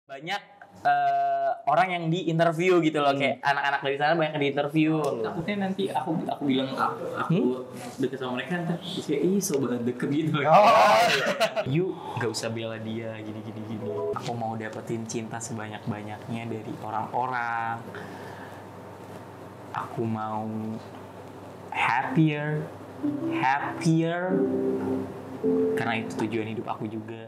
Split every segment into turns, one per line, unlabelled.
banyak orang yang di interview gitu loh, kayak anak-anak dari sana banyak yang di interview. Takutnya nanti aku bilang aku deket sama mereka, ntar kayak so banget deket gitu. You nggak usah bela dia gini. Aku mau dapetin cinta sebanyak-banyaknya dari orang-orang. Aku mau happier karena itu tujuan hidup aku juga.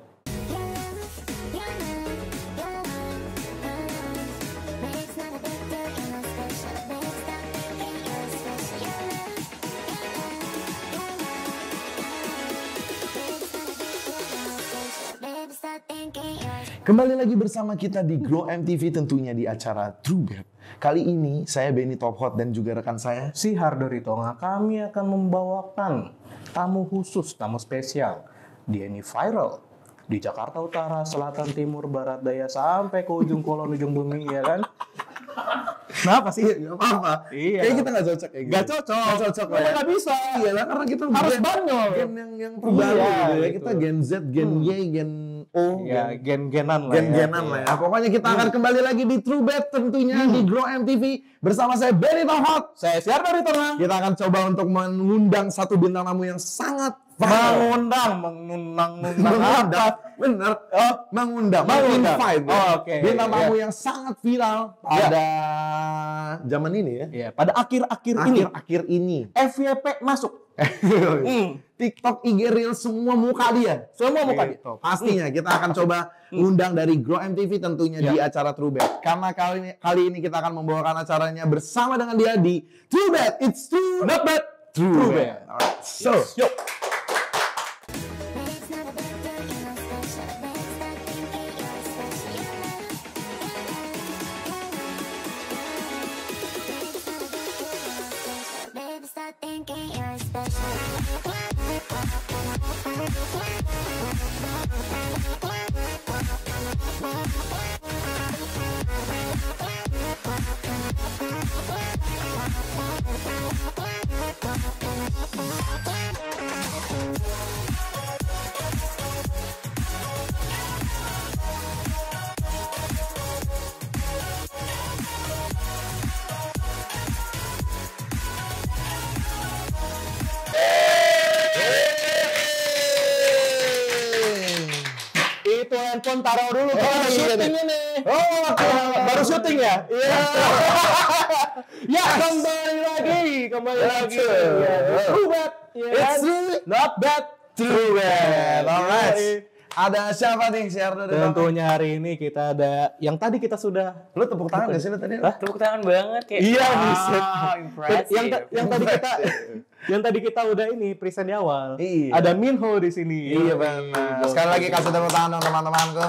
Kembali lagi bersama kita di Grow MTV, tentunya di acara True Bet. Kali ini saya Benny Top Hot dan juga rekan saya
si Hardo Ritonga. Kami akan membawakan tamu khusus, tamu spesial. Dia ini viral di Jakarta Utara, Selatan, Timur, Barat, Daya, sampai ke ujung kolon ujung bumi, ya kan? Kenapa sih?
Gak apa-apa.
Iya.
Kayaknya kita gak cocok kayak gitu.
Gak cocok lah ya.
Gak bisa. Iya lah, karena kita
harus banyol.
Gen yang terbaru gitu ya.
Gitu.
Kita Gen Z, Gen Y, Gen O.
Ya, gen-genan lah
Gen-genan lah ya. Pokoknya kita akan kembali lagi di True Bet tentunya di Grow MTV. Bersama saya Benny Top Hot.
Saya si Hardo Ritonga.
Kita akan coba untuk mengundang satu bintang tamu yang sangat
mengundang apa?
Bener. Mengundang.
Invite.
Oke. Bintang tamu yang sangat viral pada zaman ini ya.
Iya, pada akhir-akhir
ini.
FYP masuk.
TikTok, IG Reel, semua muka dia.
Semua muka dia.
Pastinya kita akan coba undang dari Grow MTV tentunya di acara True Bet. Karena kali ini kita akan membawakan acaranya bersama dengan dia di True Bet. It's True, not bad. True Bet. Alright. So, yuk.
Itu handphone taruh dulu, syuting ini. Baru syuting ya? Iya. Ya, kembali lagi. True Bet.
It's True,
not bad.
True Bet. Alright. Ada siapa nih, si Hardo?
Tentunya hari ini kita ada yang tadi kita sudah.
Lu tepuk tangan gak sih lu tadi?
Tepuk tangan banget kayak.
Iya,
impressive.
Yang tadi kita udah ini present di awal.
Iya.
Ada Minho di sini.
Iya benar. Sekali lagi kasih tepuk tangan dong teman-temanku.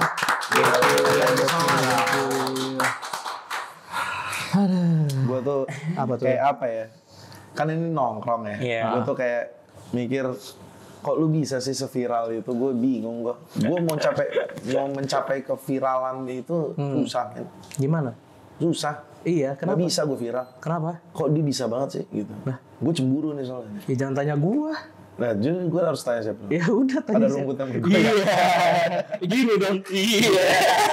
Gue tuh
Apa tuh?
kayak apa ya? Kan ini nongkrong ya.
Iya.
Gue tuh kayak mikir, kok lu bisa sih seviral itu? Gue bingung gue. Gue mau mencapai keviralan itu susah kan?
Gimana?
Susah.
Iya,
Kenapa?
kenapa?
Bisa gue viral.
Kenapa?
Kok dia bisa banget sih gitu? Nah, gue cemburu nih soalnya.
Ya jangan tanya gua.
Nah, jadi gue harus tanya siapa?
Ya udah tanya.
Ada
siapa.
rumput yang
Iya. Gini dong. Iya.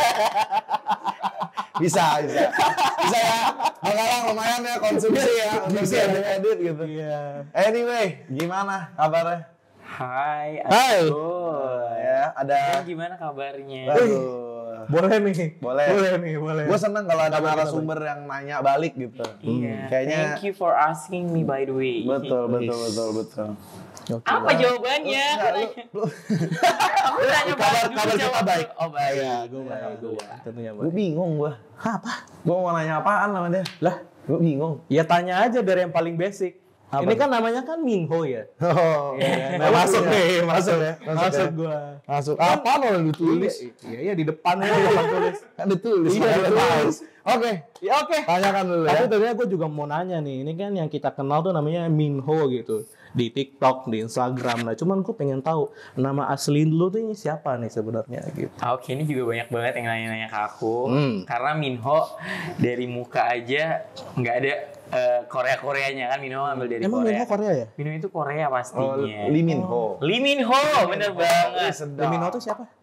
Bisa ya. Bakalan lumayan ya konsumsi ya untuk si edit gitu.
Iya.
Anyway, gimana kabarnya?
Hai.
Ya, ada.
Gimana kabarnya?
Aduh.
Boleh nih.
Boleh.
Boleh.
Gue seneng kalau ada narasumber yang nanya balik gitu.
Iya.
Kayaknya.
Thank you for asking me by the way.
Betul.
Oke.
Apa jawabannya? Aku tanya
Kabar kita baik.
Oh baik.
Iya, gue baik. Tentunya
Gue
baik.
bingung gue.
Apa?
Gue mau nanya apaan sama dia?
Lah,
Gue bingung.
ya tanya aja dari yang paling basic.
Apa
Ini
tuh?
kan namanya kan Minho ya.
Oh.
Nah, masuk ya.
Masuk
gua.
Masuk. Apa lo yang ditulis?
Iya, di depannya di depan tulis.
Kan ditulis.
Iya, ditulis.
Oke.
Ya oke.
Tanyakan dulu ya.
Tapi tentunya gue juga mau nanya nih, ini kan yang kita kenal tuh namanya Minho gitu. Di TikTok, di Instagram. Nah, cuman gue pengen tahu nama asli lu tuh ini siapa nih sebenarnya gitu.
Oke, ini juga banyak banget yang nanya-nanya ke aku. Karena Minho dari muka aja nggak ada Korea-Koreanya kan, Minho ambil dari
Emang
Korea.
Minho Korea ya?
Minho itu Korea pastinya.
Lee Min Ho.
Lee Min Ho, bener banget.
Lee Min Ho tuh siapa?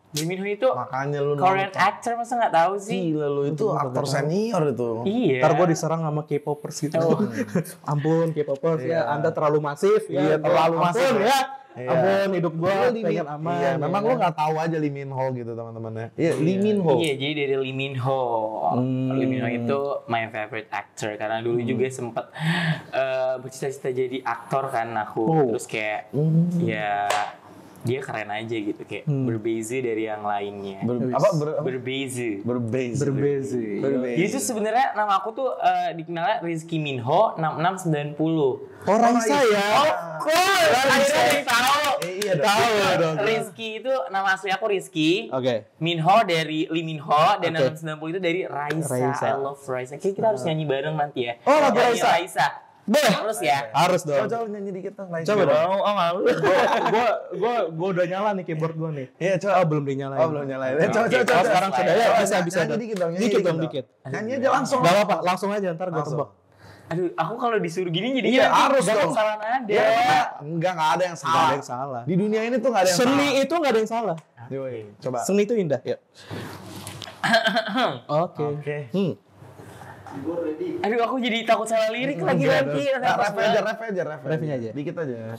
Lee Min Ho itu
Makanya lu
Korean
nonton.
actor, masa nggak tahu sih?
Gila lu itu aktor senior itu.
Iya.
Ntar gue diserang sama K-popers gitu. Ampun K-popers ya, Anda terlalu masif ya.
Iya, terlalu masif,
Ampun
ya.
ya.
Iya.
Ampun hidup gue
Lu Lee
pengen
Min-
aman.
Iya, memang
ya
lu
kan?
nggak tahu aja Lee Min Ho gitu teman-teman ya. Iya, Lee Min Ho.
Iya, jadi dari Lee Min Ho. Lee Min Ho itu my favorite actor karena dulu juga sempet bercita-cita jadi aktor kan aku. Terus kayak ya dia keren aja gitu, kayak berbeza dari yang lainnya. Berbeza.
Berbeza.
Jadi tuh sebenarnya nama aku tuh dikenalnya Rizky Minho 6690.
Orang saya.
Akhirnya ada yang tahu.
Iya dong.
Rizky itu nama asli aku Rizky.
Oke.
Minho dari Lee Minho dan
Oke.
690 itu dari Raisa.
Raisa.
I love Raisa. Kayaknya kita harus nyanyi bareng nanti ya.
Oh, lagu
Nyanyi
Raisa.
Terus ya.
Harus dong.
Coba nyanyi dikit dong.
Coba dong. Oh malu. Gua udah nyala nih keyboard gua nih.
Iya, coba.
Oh belum dinyalain.
Oh, belum nyalain. Coba.
Oh, sekarang sudah ya bisa.
Nyanyi dikit dong.
Dikit dong, dikit.
Nyanyi aja langsung.
Gak apa-apa, langsung aja ntar gua tebak.
Aduh, aku kalau disuruh gini jadi
Iya, harus
jangan
dong.
salah nada.
Iya, enggak ada yang
Gak
salah.
ada yang salah.
Di dunia ini tuh enggak ada yang
Seni
salah.
itu gak ada yang salah.
Yoi, coba.
Seni itu indah ya. Oke.
Aduh, aku jadi takut salah lirik lagi nanti.
Ref aja.
Refnya aja.
Dikit aja.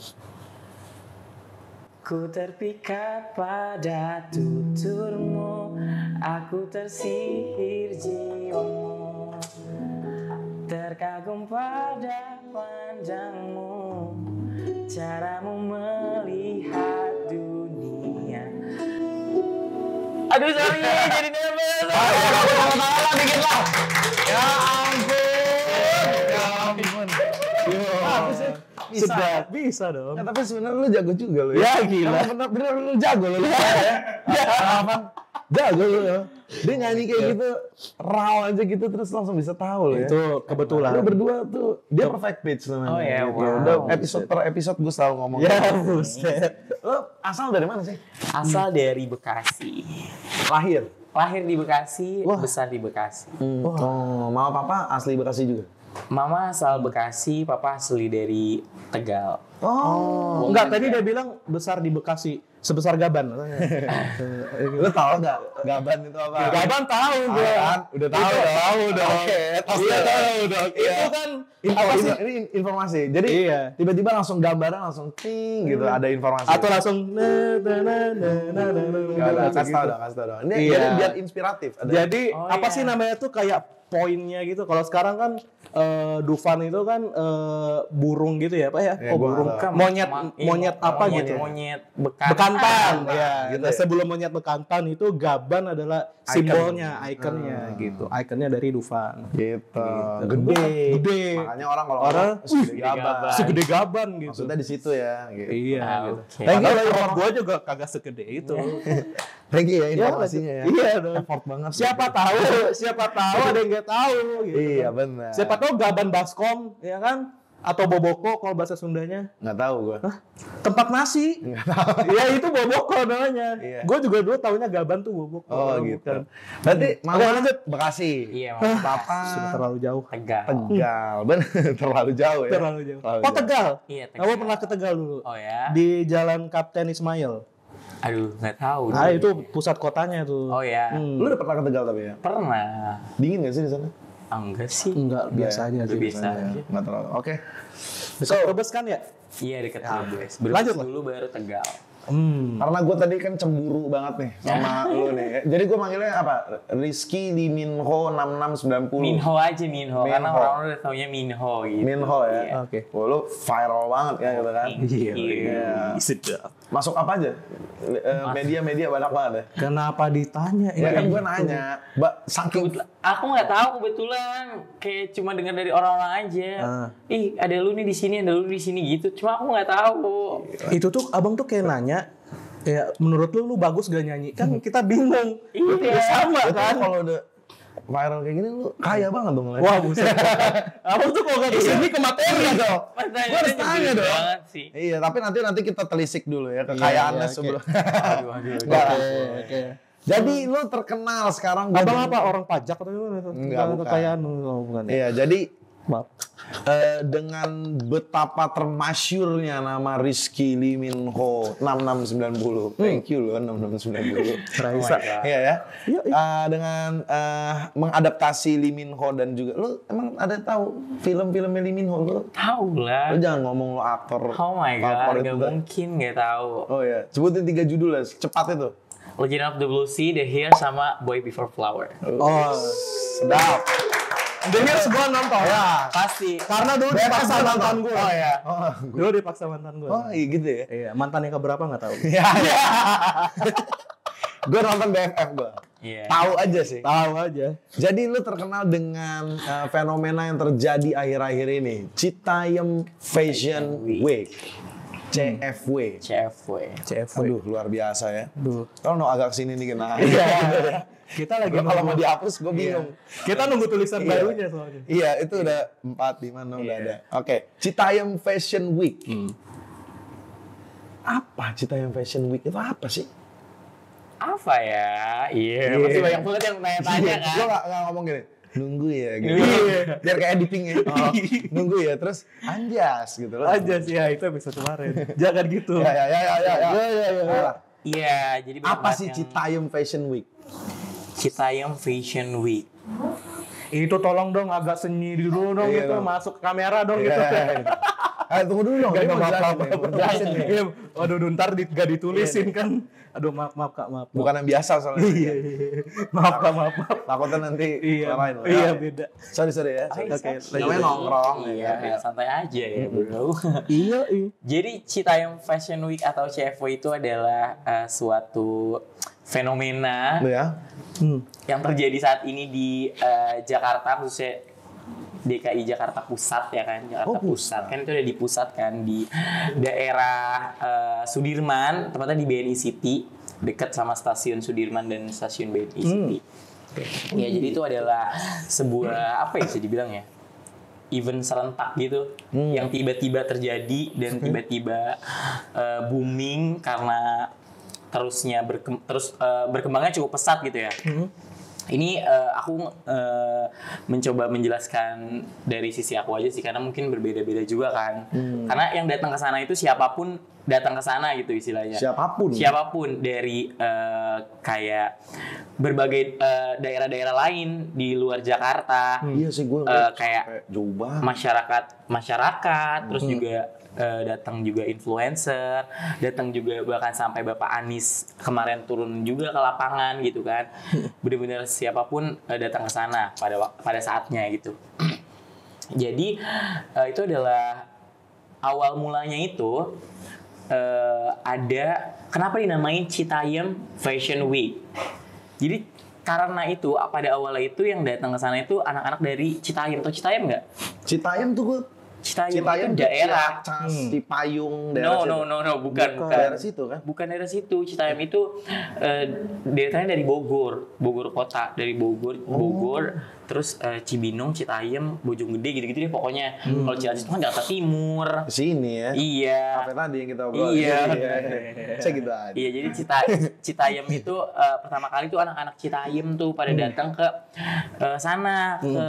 Ku terpikat pada tuturmu, aku tersihir jiwamu, terkagum pada pandangmu, caramu melihat dunia. Aduh, sorry, jadi nervous.
Dikit lah. Ya ampun.
Bisa dong.
Ya, tapi sebenarnya lu jago juga lu
Ya, gila.
Bener lu jago lu. Jago lu ya. Dia nyanyi kayak gitu raw aja gitu terus langsung bisa tahu lu ya.
Itu kebetulan.
Lu berdua tuh dia perfect pitch namanya.
Oh, ya,
gitu.
wow.
Udah episode per episode gue selalu ngomong.
Ya buset.
Lu asal dari mana sih?
Asal dari Bekasi.
Lahir
di Bekasi, besar di Bekasi.
Oh, mama papa asli Bekasi juga.
Mama asal Bekasi, papa asli dari Tegal.
Oh.
Enggak, tadi dia bilang besar di Bekasi. Sebesar Gaban.
Lu tahu enggak Gaban itu apa?
Gaban tahu gue.
Udah tahu dong. Oke,
Iya tahu dong. Itu kan apa sih?
Ini informasi. Jadi
Iya.
tiba-tiba langsung gambaran langsung ting gitu ada informasi.
Atau langsung
Enggak ada, kasih tahu dong. Ini
Iya.
jadi biar inspiratif. Ada.
Jadi apa sih namanya tuh kayak poinnya gitu. Kalau sekarang kan Dufan itu kan burung gitu ya Pak ya?
Ya,
Oh
gua
burung.
nggak tahu.
Monyet apa gitu?
Monyet
Bekantan, ya.
gitu
Nah,
ya.
sebelum monyet bekantan itu gaban adalah simbolnya, ikonnya gitu. Ikonnya dari Dufan.
Gitu. Gede. Makanya orang kalau
Orang,
segede gaban.
Segede gaban gitu.
Maksudnya di situ ya. Gitu.
Iya.
Ah,
Gitu.
oke.
Thank you
Padahal
ya,
rumah gua juga kagak segede itu.
Thank you ya informasinya ya.
Iya dong.
Effort banget.
Siapa tahu ada yang nggak tahu gitu.
Iya benar.
Siapa tahu gaban baskom, ya kan? Atau boboko kalau bahasa Sundanya.
Nggak tahu gua.
Tempat nasi.
Nggak tahu.
Ya itu boboko namanya.
Iya.
Gue juga dulu taunya gaban tuh boboko.
Oh
Bukan.
gitu. Berarti mama
Oke, lanjut.
Bekasi.
Iya, Mama.
Papa
Sudah terlalu jauh.
Tegal.
Tegal. Bener terlalu jauh ya.
Terlalu jauh.
Terlalu
Oh
jauh.
Tegal.
Iya,
Kamu
Tegal.
pernah ke Tegal dulu?
Oh ya.
Di Jalan Kapten Ismail.
Aduh, nggak tahu.
Nah itu pusat kotanya tuh.
Oh ya.
Lu udah pernah ke Tegal tapi ya?
Pernah.
Dingin nggak sih di sana?
Enggak sih.
Enggak, biasa aja sih.
Biasa aja.
Nggak terlalu. Oke.
Dekat Brebes kan ya?
Iya, dekat Brebes.
lanjut lah.
Dulu baru Tegal.
Karena gue tadi kan cemburu banget nih sama lu nih. Jadi gue manggilnya apa? Rizky Lee Min Ho 6690.
Minho aja Minho. Karena
Minho.
orang-orang udah taunya Minho gitu.
Minho ya.
Iya.
Oke.
Wah, lu viral banget ya gitu kan.
Iya.
Sedap.
Masuk apa aja? Media-media banyak banget ya.
Kenapa ditanya?
Ya kan gue nanya, Mbak, saking
Aku nggak tahu kebetulan, kayak cuma dengar dari orang-orang aja. Ih, ada lu nih di sini, ada lu di sini gitu. Cuma aku nggak tahu.
Itu tuh abang tuh kayak nanya, ya menurut lu bagus gak nyanyi? Kan kita bingung.
Iya.
Sama
Betul,
kan?
kalau udah viral kayak gini lu kaya banget dong.
Wah buset. Abang tuh kalau gak kesini ke materi dong.
Pertanyaannya
Gua harus tanya
jujur
dong.
banget sih.
Iya, tapi nanti kita telisik dulu ya kekayaannya
iya, oke.
sebelum.
Aduh.
Enggak.
Oke.
Jadi lu terkenal sekarang.
Abang apa? Orang pajak atau gimana?
Enggak, bukan.
Kekayaan bukan.
Iya, jadi
Maaf.
Dengan betapa termasyurnya nama Rizky Lee Min Ho 6690. Thank you loh 6690.
Raisa.
Iya ya. Dengan mengadaptasi Lee Min Ho dan juga lu emang ada tahu film-filmnya Lee Min Ho lu?
Tahu lah.
Lu jangan ngomong lu aktor.
Oh my god,
favorit
gak
lu.
mungkin gak tahu.
Oh ya, sebutin 3 judul lah, cepat itu.
Legend of the Blue Sea, The Hair, sama Boy Before Flower.
Oh,
Sedap.
Dengar semua nonton.
Ya.
Pasti.
Karena dulu dipaksa mantan gue.
Oh ya.
Dulu dipaksa mantan gue.
Oh iya gitu ya.
Iya, mantan yang keberapa nggak tahu.
Iya. Gue nonton BFF gue.
Iya.
Tahu aja sih.
Tahu aja.
Jadi lu terkenal dengan fenomena yang terjadi akhir-akhir ini. Citayam Fashion Week. CFW. Aduh, luar biasa ya. Kalau no agak kesini nih kena.
Kita lagi
Kalau mau dihapus gue bingung.
Kita nunggu tulisan barunya soalnya.
Iya, itu udah 4, 5, 6 udah ada. Oke, Citayam Fashion Week. Apa Citayam Fashion Week itu apa sih?
Apa ya? Iya, pasti banyak banget yang tanya-tanya kan.
Gue gak ngomong gini, nunggu ya gitu. Biar kayak editingnya. Nunggu ya, terus anjas gitu loh.
Aja sih ya, itu episode kemarin. Jangan gitu.
Ya.
Iya, jadi
Apa sih
yang
Citayam Fashion Week?
Citayam Fashion Week.
Itu tolong dong agak sendiri dulu dong
Iya,
gitu,
dong.
masuk ke kamera dong gitu.
Tunggu dulu dong,
Gak
dia mau
maaf,
jelasin nih.
Iya, waduh, ntar gak ditulisin kan. Aduh, maaf Kak, maaf.
Bukan yang biasa soalnya.
Iya. Maaf Kak, maaf.
Takutnya nanti lain.
Iya, beda.
Sorry ya.
Oke,
Namanya nongkrong.
Iya, santai aja ya bro.
Iya.
Jadi Citayam Fashion Week atau CFW itu adalah suatu fenomena
Lu ya.
yang terjadi saat ini di Jakarta, khususnya DKI Jakarta Pusat ya kan, Jakarta Pusat kan itu udah di pusat kan di daerah Sudirman, tepatnya di BNI City, dekat sama stasiun Sudirman dan stasiun BNI City. Ya jadi itu adalah sebuah apa ya bisa dibilang ya, event serentak gitu yang tiba-tiba terjadi dan tiba-tiba booming karena berkembangnya cukup pesat gitu ya. Ini aku mencoba menjelaskan dari sisi aku aja sih, karena mungkin berbeda-beda juga kan. Karena yang datang ke sana itu siapapun datang ke sana gitu istilahnya. Siapapun dari kayak berbagai daerah-daerah lain di luar Jakarta.
Iya sih gue
kayak
jauh banget.
masyarakat, terus juga datang juga influencer, datang juga bahkan sampai Bapak Anies kemarin turun juga ke lapangan gitu kan. Benar-benar siapapun datang ke sana pada saatnya gitu. Jadi itu adalah awal mulanya itu ada kenapa dinamain Citayam Fashion Week. Jadi karena itu pada awalnya itu yang datang ke sana itu anak-anak dari Citayam. Tahu Citayam nggak?
Citayam tuh gue
Citayam itu daerah.
Cipayung daerah situ.
No, bukan.
Daerah situ kan?
Bukan daerah situ. Citayam itu daerahnya dari Bogor kota, dari Bogor, terus Cibinong, Citayam, Bojonggede gitu-gitu deh pokoknya. Kalau Ciamis itu kan Jakarta Timur.
Kesini ya?
Iya.
Sampai tadi yang kita obrolin.
Iya.
Saya gitu aja.
Iya, jadi Citayam itu pertama kali tuh anak-anak Citayam tuh pada datang ke sana ke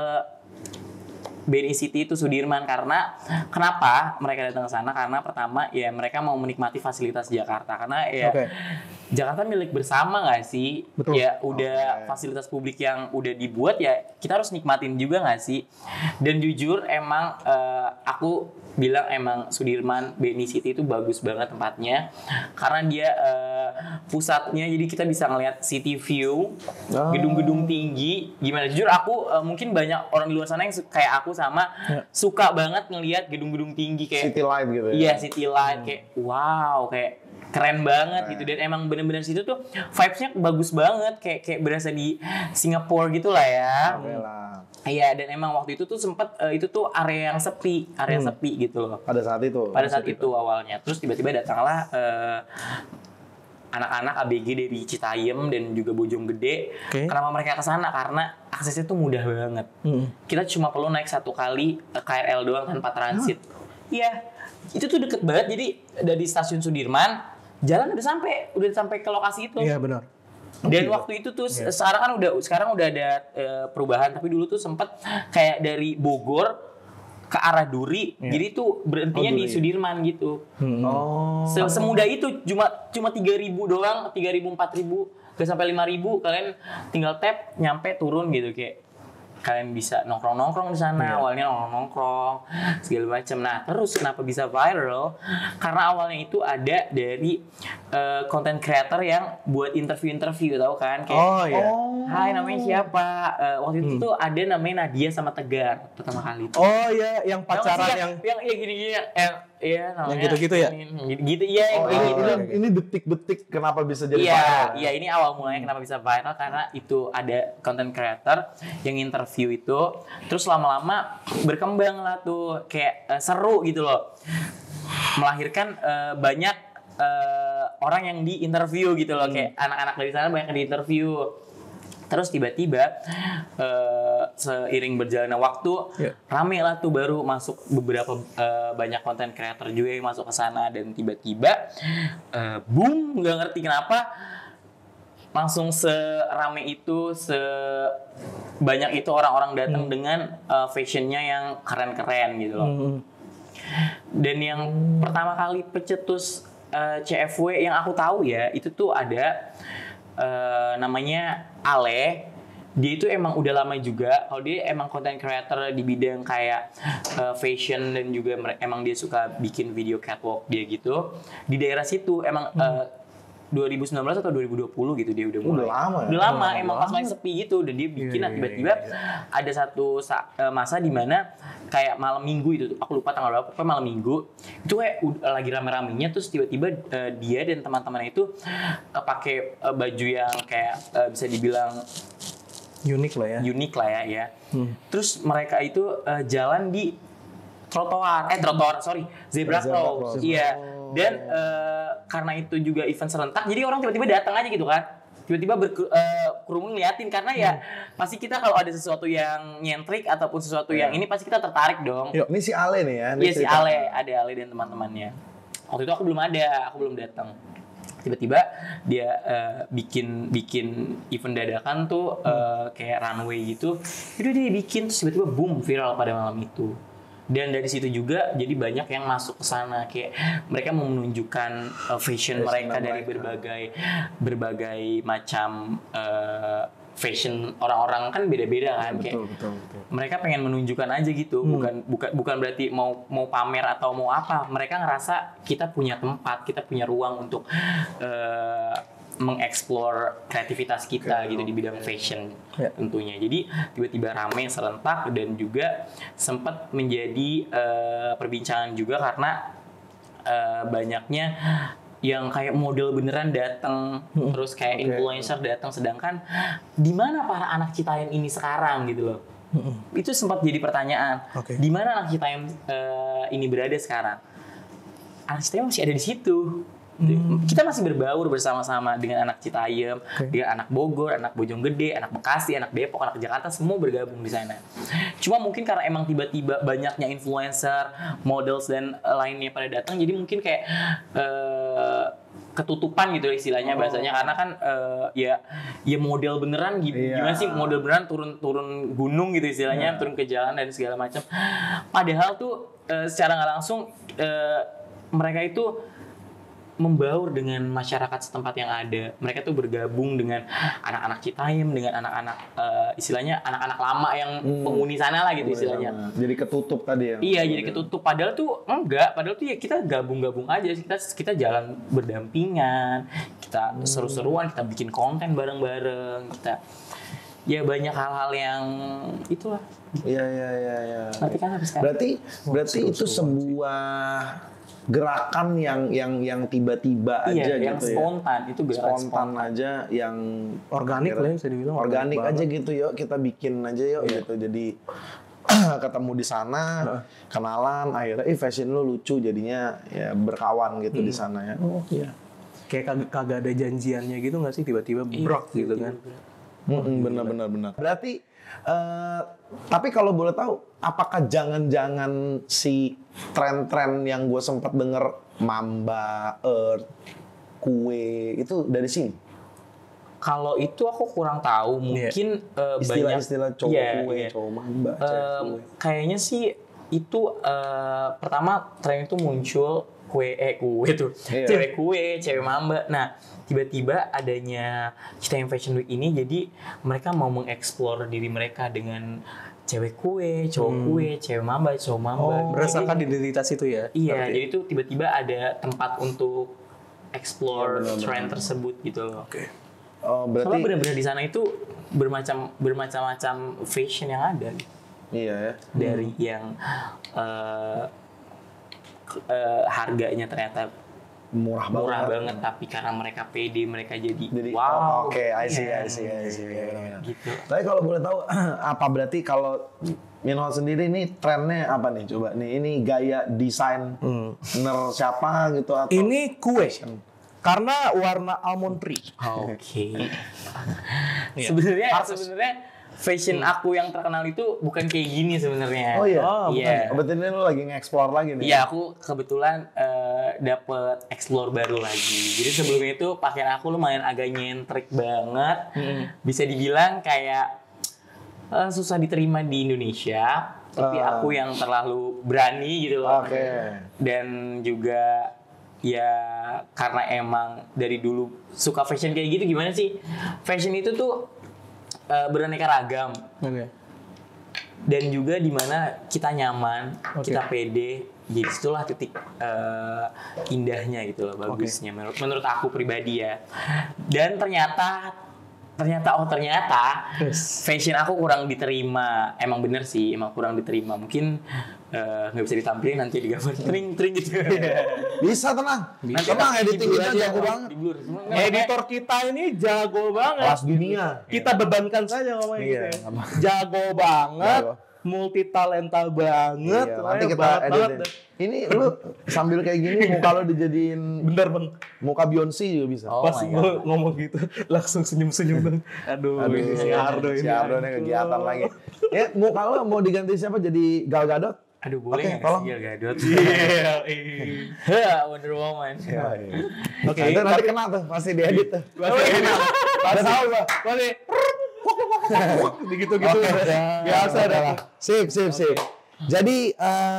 BNI City itu Sudirman. Karena kenapa mereka datang ke sana? Karena pertama ya mereka mau menikmati fasilitas Jakarta, karena ya Jakarta milik bersama nggak sih?
Betul.
Ya udah fasilitas publik yang udah dibuat ya kita harus nikmatin juga nggak sih? Dan jujur emang aku bilang emang Sudirman BNI City itu bagus banget tempatnya karena dia pusatnya, jadi kita bisa ngelihat city view, gedung-gedung tinggi. Gimana? Jujur aku mungkin banyak orang di luar sana yang kayak aku sama suka banget ngelihat gedung-gedung tinggi kayak
City Light gitu ya?
Iya, City Light kayak wow, kayak keren banget gitu. Dan emang bener-bener situ tuh vibes-nya bagus banget, kayak berasa di Singapura gitu lah ya. Iya, dan emang waktu itu tuh sempet itu tuh area yang sepi gitu loh.
Pada saat itu
Awalnya. Terus tiba-tiba datanglah anak-anak ABG dari Citayam dan juga Bojonggede. Kenapa mereka ke sana? Karena aksesnya tuh mudah banget. Kita cuma perlu naik 1 kali KRL doang tanpa transit. Iya, itu tuh deket banget. Jadi dari stasiun Sudirman, jalan udah sampai ke lokasi itu.
Iya benar.
Dan waktu itu tuh sekarang udah ada perubahan, tapi dulu tuh sempat kayak dari Bogor ke arah Duri, jadi tuh berhentinya di Sudirman gitu. Semudah itu, cuma 3.000 doang, 3.000 4.000, gak sampai 5.000, kalian tinggal tap nyampe turun gitu, kayak kalian bisa nongkrong di sana. Awalnya nongkrong segala macam. Nah, terus kenapa bisa viral? Karena awalnya itu ada dari content creator yang buat interview tahu kan, kayak hai namanya siapa? Waktu itu tuh ada namanya Nadia sama Tegar pertama kali itu.
Oh iya, yang pacaran yang
gini-gini iya namanya.
Yang gitu-gitu ya?
Gitu iya,
Ini detik-detik kenapa bisa jadi
Iya,
viral?
iya ini awal mulanya kenapa bisa viral karena itu ada content creator yang interview itu, terus lama-lama berkembang lah tuh kayak seru gitu loh, melahirkan banyak orang yang di interview gitu loh, kayak anak-anak dari sana banyak yang di interview. Terus tiba-tiba seiring berjalannya waktu rame lah tuh, baru masuk beberapa banyak content creator juga yang masuk ke sana, dan tiba-tiba boom, nggak ngerti kenapa langsung serame itu, sebanyak itu orang-orang datang dengan fashionnya yang keren-keren gitu loh. Dan yang pertama kali pecetus CFW yang aku tahu ya, itu tuh ada namanya Ale. Dia itu emang udah lama juga, kalau dia emang content creator di bidang kayak fashion, dan juga emang dia suka bikin video catwalk dia gitu di daerah situ. Emang 2019 atau 2020 gitu dia udah mulai. Udah lama, emang pas main sepi gitu, dan dia bikin. Tiba-tiba ada satu masa di mana kayak malam minggu itu, aku lupa tanggal berapa, pokoknya malam minggu itu kayak lagi rame-ramenya, terus tiba-tiba dia dan teman-temannya itu pakai baju yang kayak bisa dibilang
unik lah ya.
Terus mereka itu jalan di zebra cross. Iya. Dan karena itu juga event serentak, jadi orang tiba-tiba datang aja gitu kan. Tiba-tiba berkerumun ngeliatin, karena ya pasti kita kalau ada sesuatu yang nyentrik ataupun sesuatu yang ini pasti kita tertarik dong.
Ini si Ale nih ya.
Iya si Ale, ada Ale dan teman-temannya. Waktu itu aku belum datang. Tiba-tiba dia bikin event dadakan tuh kayak runway gitu. Udah dia bikin, terus tiba-tiba boom, viral pada malam itu. Dan dari situ juga jadi banyak yang masuk ke sana, kayak mereka mau menunjukkan fashion mereka dari berbagai macam fashion. Orang-orang kan beda-beda kan,
betul.
Mereka pengen menunjukkan aja gitu, bukan berarti mau pamer atau mau apa. Mereka ngerasa kita punya tempat, kita punya ruang untuk mengeksplor kreativitas kita gitu di bidang fashion tentunya. Jadi tiba-tiba rame serentak, dan juga sempat menjadi perbincangan juga karena banyaknya yang kayak model beneran datang, terus kayak influencer datang, sedangkan di mana para anak Citayam ini sekarang gitu loh. Itu sempat jadi pertanyaan. Di mana anak Citayam ini berada sekarang? Anak Citayam masih ada di situ. Kita masih berbaur bersama-sama dengan anak Citayam, dengan anak Bogor, anak Bojonggede, anak Bekasi, anak Depok, anak Jakarta, semua bergabung di sana. Cuma mungkin karena emang tiba-tiba banyaknya influencer, models dan lainnya pada datang, jadi mungkin kayak ketutupan gitu istilahnya bahasanya, karena kan ya model beneran gitu. Gimana sih model beneran turun gunung gitu istilahnya, turun ke jalan dan segala macam. Padahal tuh secara nggak langsung mereka itu membaur dengan masyarakat setempat yang ada. Mereka tuh bergabung dengan anak-anak Citayam, dengan anak-anak istilahnya anak-anak lama yang penghuni sana lah gitu istilahnya.
Jadi ketutup tadi ya.
Iya, jadi ketutup. Padahal tuh enggak. Padahal tuh ya kita gabung-gabung aja. Kita jalan berdampingan, kita seru-seruan, kita bikin konten bareng-bareng, kita ya banyak hal-hal yang itulah.
Iya. Berarti itu sebuah gerakan yang tiba-tiba aja
yang
gitu
spontan. Itu gerakan
spontan aja, yang
organik lah ya, bisa dibilang
organik aja gitu. Yuk kita bikin aja yuk gitu. Jadi ketemu di sana, kenalan, akhirnya fashion lu lucu, jadinya ya berkawan gitu di sana ya.
Oh iya. Kayak kagak ada janjiannya gitu nggak sih, tiba-tiba brok gitu kan.
Benar. Berarti tapi kalau boleh tahu, apakah jangan-jangan si tren-tren yang gue sempat denger Mamba, Earth, kue itu dari sini?
Kalau itu aku kurang tahu, mungkin banyak
Istilah cowok kue, cowok mamba, cewek kue.
kayaknya sih itu pertama tren itu muncul kue tuh cewek kue, cewek mamba. Nah tiba-tiba adanya Cita Yang Fashion Week ini, jadi mereka mau mengeksplor diri mereka dengan cewek kue, cowok kue, cewek mamba, cowok mamba.
Berdasarkan identitas itu ya.
Iya, jadi itu tiba-tiba ada tempat untuk explore tren tersebut gitu loh.
Oh,
Soalnya
berarti
benar-benar di sana itu bermacam-macam fashion yang ada gitu.
iya ya.
Dari yang harganya ternyata
Murah
banget, tapi karena mereka pede, mereka jadi
wow.
wow.
Oke, I see.
Gitu.
Tapi kalau boleh tahu apa berarti kalau Minho sendiri ini trennya apa nih? Coba nih, ini gaya desain siapa gitu atau
Ini kue. Karena warna almond tree.
Oke. Sebenarnya fashion aku yang terkenal itu bukan kayak gini sebenarnya.
Oh iya.
Iya.
Kebetulan lu lagi nge-explore lagi nih.
Iya, aku kebetulan dapet explore baru lagi. Jadi sebelumnya itu pakaian aku lumayan agak nyentrik banget. Bisa dibilang kayak susah diterima di Indonesia. Tapi aku yang terlalu berani gitu loh.
Oke.
Dan juga ya karena emang dari dulu suka fashion kayak gitu. Gimana sih? Fashion itu tuh beraneka ragam. Dan juga di mana kita nyaman, kita pede. Jadi itulah titik indahnya gitu loh, bagusnya menurut aku pribadi ya. Dan ternyata fashion aku kurang diterima. Emang bener sih, emang kurang diterima. Mungkin nggak bisa ditampilin, nanti digambar tring gitu.
Bisa tenang. Tenang, editing kita jago banget.
Editor kita ini jago banget.
Kelas dunia.
Kita bebankan saja ngomongnya gitu ya. Jago banget, multi talenta banget.
Iya, nanti kita editin. Ini lu sambil kayak gini muka lu dijadiin
Bener bang.
muka Beyonce juga bisa.
Oh
Pas
my
gue ngomong gitu langsung senyum-senyum bang. Aduh, ini si Ardo ini.
Si Ardo nih kegiatan lagi. Ya, muka lu mau diganti siapa jadi Gal Gadot?
Aduh, boleh nggak
tolong.
sih Gal Gadot?
Iya.
Wonder Woman.
Oke.
Nanti kena tuh, pasti diedit tuh.
Udah tahu gua. Boleh. Gitu-gitu. Biasa dah.
Sip. Jadi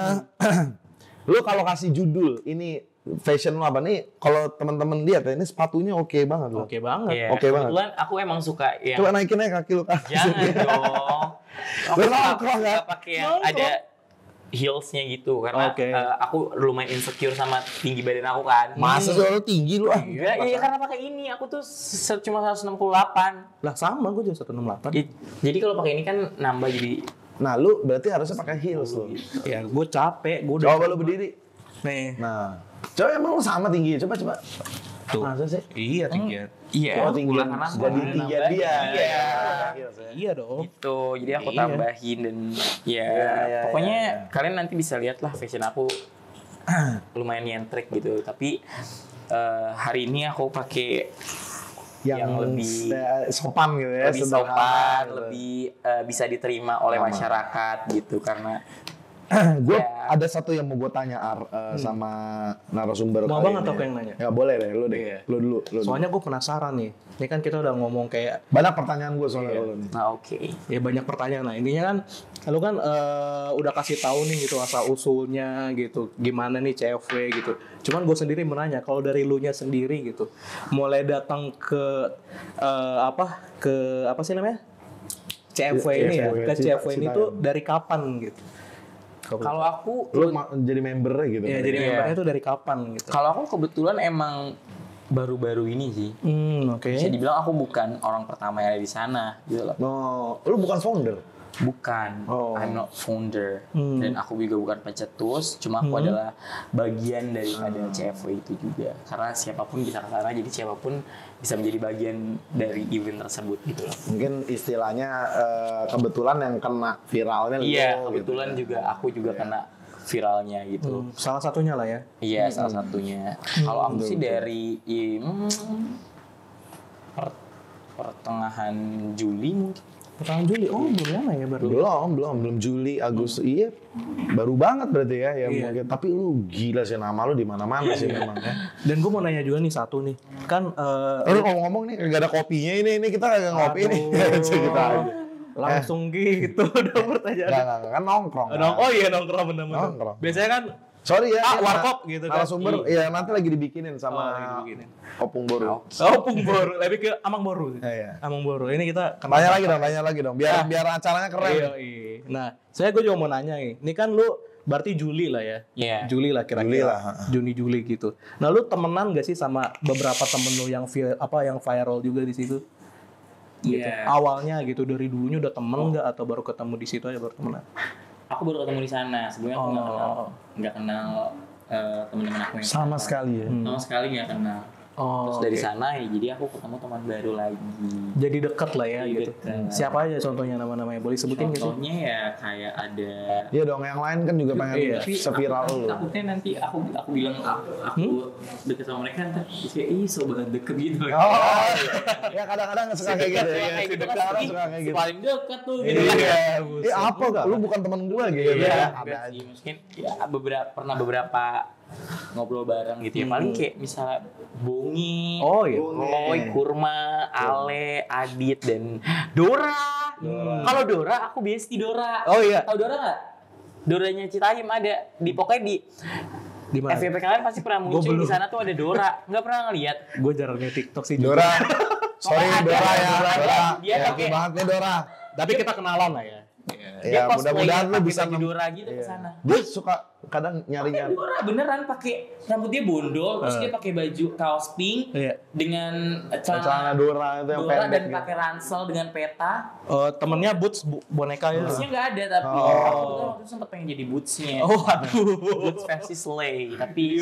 lu kalau kasih judul ini fashion lu apa nih? Kalau teman-teman lihat ya, ini sepatunya oke banget loh.
Oke banget.
Iya,
Oke banget.
kebetulan aku emang suka yang
Coba naikin aja kaki lu kan.
jangan dong. Aku
Nongkrong,
suka
ya?
pakai yang ada heelsnya gitu karena
Oke.
aku lumayan insecure sama tinggi badan aku kan.
Masa sih lu tinggi lu ah?
Iya karena pakai ini aku tuh cuma 168.
Lah sama gue juga 168.
Jadi kalau pakai ini kan nambah jadi
Nah, lu berarti harusnya pakai heels lu.
Ya gue capek. Gue udah.
Coba lu berdiri.
Nih.
Nah, coba emang lu sama tinggi. Coba.
Tuh.
Masa sih?
Iya tinggi.
iya.
Oh, tinggi.
ulangan aku
Jadi tinggi
nambah.
dia.
Iya.
Iya dong.
Gitu. Jadi aku
Iya.
tambahin dan ya pokoknya kalian nanti bisa lihat lah fashion aku lumayan nyentrik gitu. Tapi hari ini aku pakai yang lebih
sopan gitu ya,
lebih
sederhana
sopan,
gitu.
lebih bisa diterima oleh masyarakat gitu karena
Gue
ya.
ada satu yang mau gue tanya sama narasumber
Mau
kali
abang
ini.
atau yang nanya?
Ya boleh deh, lu deh.
Iya.
Lu dulu.
Soalnya gue penasaran nih. Ini kan kita udah ngomong kayak
Banyak pertanyaan gue soalnya lu nih.
nah oke.
ya banyak pertanyaan. Nah intinya kan lu kan udah kasih tahu nih gitu asal usulnya gitu gimana nih CFW gitu. Cuman gue sendiri menanya kalau dari lu nya sendiri gitu mulai datang ke apa sih namanya CFW ini ya ke CFW ini tuh dari kapan gitu?
Kalau aku
Lu jadi membernya gitu.
Ya
kan?
jadi
Iya.
membernya tuh dari kapan gitu?
kalau aku kebetulan emang baru-baru ini sih.
Oke.
Bisa dibilang aku bukan orang pertama yang ada di sana gitu loh.
No, lu bukan founder.
Bukan,
Oh.
I'm not founder dan aku juga bukan pencetus, cuma aku adalah bagian daripada CFW itu juga. Karena siapapun bisa ke sana, jadi siapapun bisa menjadi bagian dari event tersebut gitu loh.
Mungkin istilahnya kebetulan yang kena viralnya lu,
Iya,
gitu.
kebetulan juga aku juga kena viralnya gitu.
Salah satunya lah ya.
Iya, salah satunya. Kalau aku sih dari pertengahan Juli mungkin.
Pertengahan Juli. Oh, belum lama ya baru.
Belum Juli, Agustus. Iya. Baru banget berarti ya.
Iya.
Mungkin. Tapi lu gila sih, nama lu di mana-mana sih memang ya.
Dan gue mau nanya juga nih satu nih. Kan
Lu ngomong-ngomong nih kagak ada kopinya ini kita kagak ngopi nih. Cerita aja.
langsung gitu dong pertanyaan.
Enggak, kan nongkrong.
Oh iya nongkrong bener-bener.
Nongkrong.
Biasanya kan
Sorry ya.
warkop gitu kan.
Narasumber, ya nanti lagi dibikinin sama
lagi dibikinin.
Opung Boru.
Opung Boru, lebih ke Amang Boru.
Iya.
Amang Boru. Ini kita
Tanya lagi dong. Biar acaranya keren.
Iya. Nah, gue juga mau nanya nih. Ini kan lu berarti Juli lah ya.
Iya.
Juli lah kira-kira.
Juli lah.
Juni-Juli gitu. Nah, lu temenan gak sih sama beberapa temen lu yang yang viral juga di situ? Gitu.
Iya.
Awalnya gitu dari dulunya udah temen nggak atau baru ketemu di situ aja baru temenan?
Aku baru ketemu di sana. Sebelumnya aku nggak kenal teman-teman aku yang
Sama sekali ya.
sama sekali nggak kenal. Terus dari sana ya jadi aku ketemu teman baru lagi.
Jadi deket lah ya
Jadi
gitu.
deket.
Siapa aja contohnya nama-namanya? Boleh sebutin nggak sih?
Contohnya ya kayak ada.
Iya dong, yang lain kan juga pengen
Tapi
seviral lu.
takutnya nanti aku bilang aku deket sama mereka ntar kayak so banget deket gitu.
Oh, ya kadang-kadang suka kayak gitu. Ya.
Kayak gitu kan,
Kadang-kadang suka kayak gitu.
paling deket tuh gitu.
Iya, apa kok? Lu bukan temen gue gitu.
Iya,
Ada
enggak
aja.
sih. Mungkin ya beberapa ngobrol bareng gitu ya. Paling kayak misalnya Bongi,
Oh iya.
Roy, Kurma, Ale, Adit, dan Dora. Kalau Dora, aku besti Dora.
Oh iya.
Tahu Dora nggak? Doranya Citayam ada. Pokoknya
Di mana?
FYP kalian pasti pernah muncul
belum.
di sana tuh ada Dora. Nggak pernah ngeliat?
Gue jarang liat TikTok sih.
Dora. Sorry
Pokoknya ada
Dora ya. Dora.
Dia
Ya,
pakai-
banget nih Dora.
Tapi kita kenalan lah ya.
Ya, mudah-mudahan lu bisa
pakai baju Dora gitu ke sana.
Dia suka kadang nyari-nyari.
Dora beneran pakai rambutnya bondol, terus dia pakai baju kaos pink
Iya.
dengan
Celana Dora itu yang
Dora
pendek
dan
gitu.
pakai ransel dengan peta.
Temennya Boots boneka itu.
Bootsnya nggak ada tapi aku tuh waktu itu sempat pengen jadi bootsnya.
Oh aduh.
Boots versi Slay tapi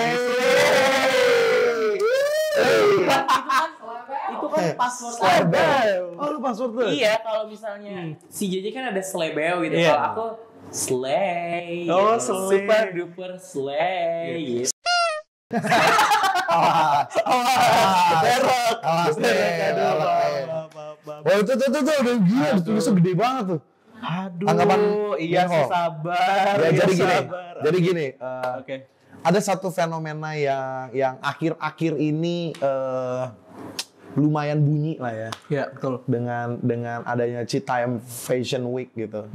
itu kan password aku.
Oh, lu password tuh?
Iya, kalau misalnya si JJ kan ada Slaybeo gitu.
Iya.
Kalau aku Slay.
Oh,
gitu.
Slay.
Super duper Slay. Gitu.
Berok.
Awas deh. Oh, itu udah gila, tulisnya gede banget tuh.
Aduh.
Tanggapan
Iya sih
Minho.
sabar.
Ya,
iya,
jadi gini.
sabar.
Jadi gini,
Oke.
ada satu fenomena yang akhir-akhir ini lumayan bunyi lah ya
Ya betul.
dengan adanya Citayam Fashion Week gitu.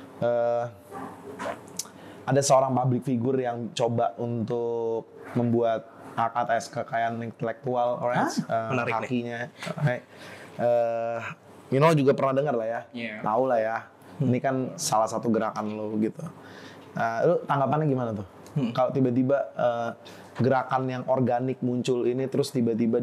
Ada seorang public figure yang coba untuk membuat akad tes kekayaan intelektual, alright,
Menarik nih.
kakinya. Alright. Mino juga pernah dengar lah ya,
Iya.
tahu lah ya. Ini kan salah satu gerakan lo gitu. Lu tanggapannya gimana tuh? Kalau tiba-tiba gerakan yang organik muncul ini terus tiba-tiba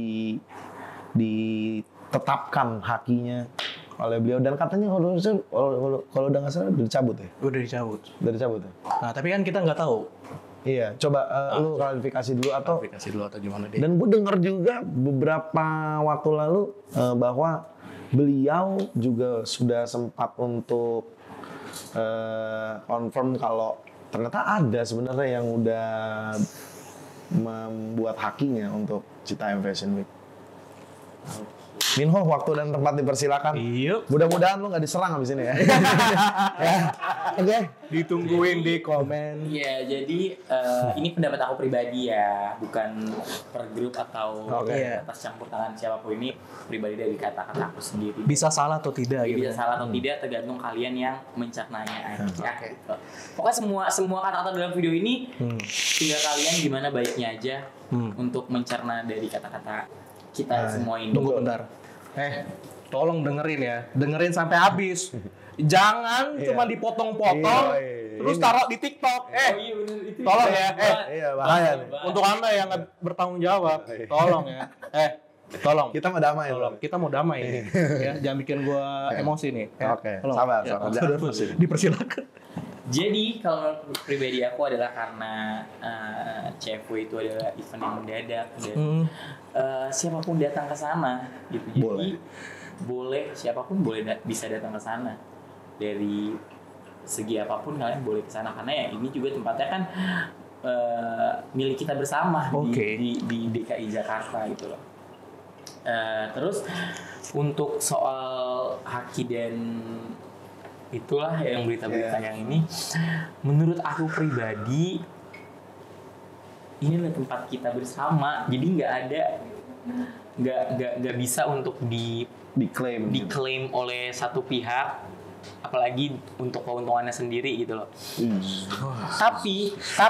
ditetapkan hakinya oleh beliau dan katanya kalau udah nggak salah udah dicabut ya?
Udah dicabut.
Udah dicabut ya?
Nah tapi kan kita nggak tahu.
Iya, coba lu klarifikasi dulu atau
Aplikasi dulu atau gimana deh.
dan gue dengar juga beberapa waktu lalu bahwa beliau juga sudah sempat untuk confirm kalau ternyata ada sebenarnya yang udah membuat hakinya untuk Citayam Fashion Week. Minho, waktu dan tempat dipersilakan.
Iya.
Mudah-mudahan lu nggak diserang abis ini ya. Ya. Oke.
Ditungguin di komen.
Iya, jadi ini pendapat aku pribadi ya, bukan per grup atau
Oke.
atas campur tangan siapapun. Ini pribadi dari kata-kata aku sendiri.
Bisa salah atau tidak
Jadi
gitu.
bisa salah atau tidak tergantung kalian yang mencernanya aja. Gitu. Pokoknya semua kata-kata dalam video ini tinggal kalian gimana baiknya aja untuk mencerna dari kata-kata kita semua ini.
Tunggu bentar. Tolong dengerin ya. Dengerin sampai habis. Jangan cuma dipotong-potong
Iya.
terus taruh di TikTok.
Oh iya bener itu.
Tolong ya.
Iya, bahaya nih.
Untuk Anda yang nggak bertanggung jawab, tolong ya. Tolong.
Kita mau damai.
Tolong. Kita mau damai nih. Ya, jangan bikin gua emosi nih.
Oke,
Tolong.
sabar,
Ya,
sabar. Jangan emosi.
Dipersilakan.
Jadi kalau pribadi aku adalah karena CFW itu adalah event yang mendadak dan siapapun datang ke sana gitu. Jadi boleh siapapun bisa datang ke sana dari segi apapun kalian boleh ke sana karena ya ini juga tempatnya kan milik kita bersama di DKI Jakarta gitu loh. Terus untuk soal Haki dan itulah yang berita-berita yang ini, menurut aku pribadi ini adalah tempat kita bersama, jadi nggak bisa untuk diklaim oleh satu pihak, apalagi untuk keuntungannya sendiri gitu loh. Tapi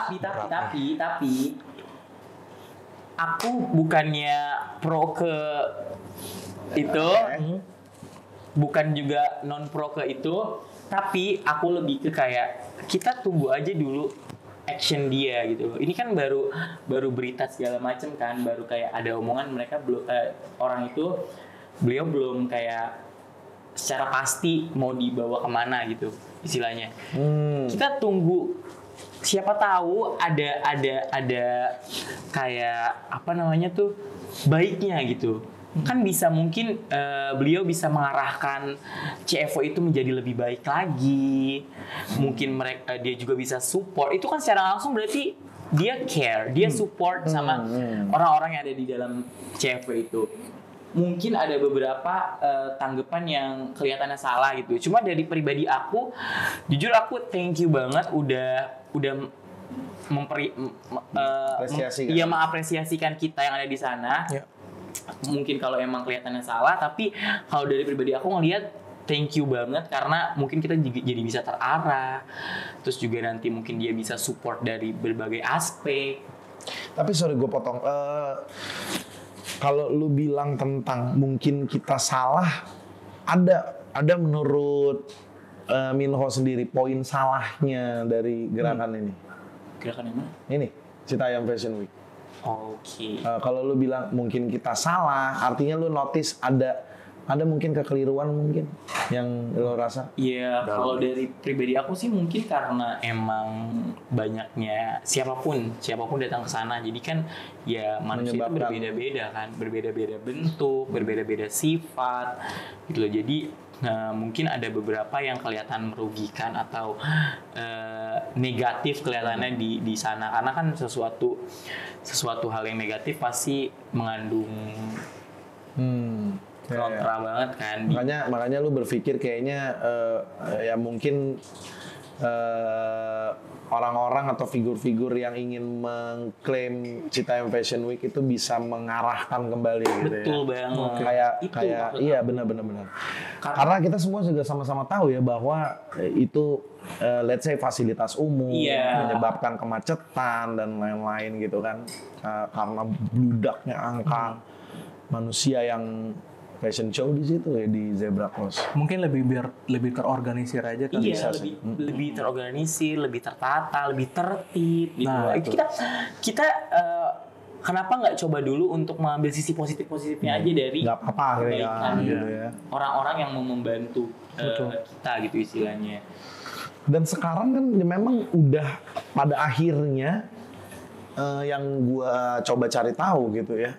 aku bukannya pro ke itu, bukan juga non pro ke itu, tapi aku lebih ke kayak kita tunggu aja dulu action dia gitu loh. Ini kan baru berita segala macam kan, baru kayak ada omongan mereka belum orang itu beliau belum kayak secara pasti mau dibawa kemana gitu istilahnya. Kita tunggu, siapa tahu ada kayak apa namanya tuh baiknya gitu. Kan bisa mungkin beliau bisa mengarahkan CFO itu menjadi lebih baik lagi. Mungkin dia juga bisa support. Itu kan secara langsung berarti dia care, dia support sama orang-orang yang ada di dalam CFO itu. Mungkin ada beberapa tanggapan yang kelihatannya salah gitu. Cuma dari pribadi aku, jujur aku thank you banget udah mengapresiasikan kita yang ada di sana. Ya. Mungkin kalau emang kelihatannya salah, tapi kalau dari pribadi aku ngelihat thank you banget karena mungkin kita jadi bisa terarah. Terus juga nanti mungkin dia bisa support dari berbagai aspek.
Tapi sorry gue potong. Kalau lu bilang tentang mungkin kita salah, ada menurut Minho sendiri poin salahnya dari gerakan ini?
Gerakan yang mana?
Ini, Citayam Fashion Week.
Oke.
Kalau lu bilang mungkin kita salah, artinya lu notice ada mungkin kekeliruan mungkin yang lo rasa?
Iya, kalau dari pribadi aku sih mungkin karena emang banyaknya siapapun datang ke sana, jadi kan ya manusia itu berbeda-beda kan, berbeda-beda bentuk, berbeda-beda sifat, gitu loh. Jadi mungkin ada beberapa yang kelihatan merugikan atau negatif kelihatannya di sana, karena kan sesuatu hal yang negatif pasti mengandung kontra banget kan.
Makanya lu berpikir kayaknya ya mungkin orang-orang atau figur-figur yang ingin mengklaim Citayam Fashion Week itu bisa mengarahkan kembali gitu.
Betul
ya. Kayak iya benar. Karena kita semua juga sama-sama tahu ya bahwa itu let's say fasilitas umum menyebabkan kemacetan dan lain-lain gitu kan. Karena bludaknya angka manusia yang fashion show di situ ya, di Zebra Cross.
Mungkin lebih terorganisir aja kan.
Iya, lebih terorganisir, lebih tertata, lebih tertib gitu.
Nah,
kita kenapa nggak coba dulu untuk mengambil sisi positifnya aja dari kebaikan
gitu ya.
Orang-orang yang mau membantu kita gitu istilahnya.
Dan sekarang kan memang udah pada akhirnya yang gua coba cari tahu gitu ya.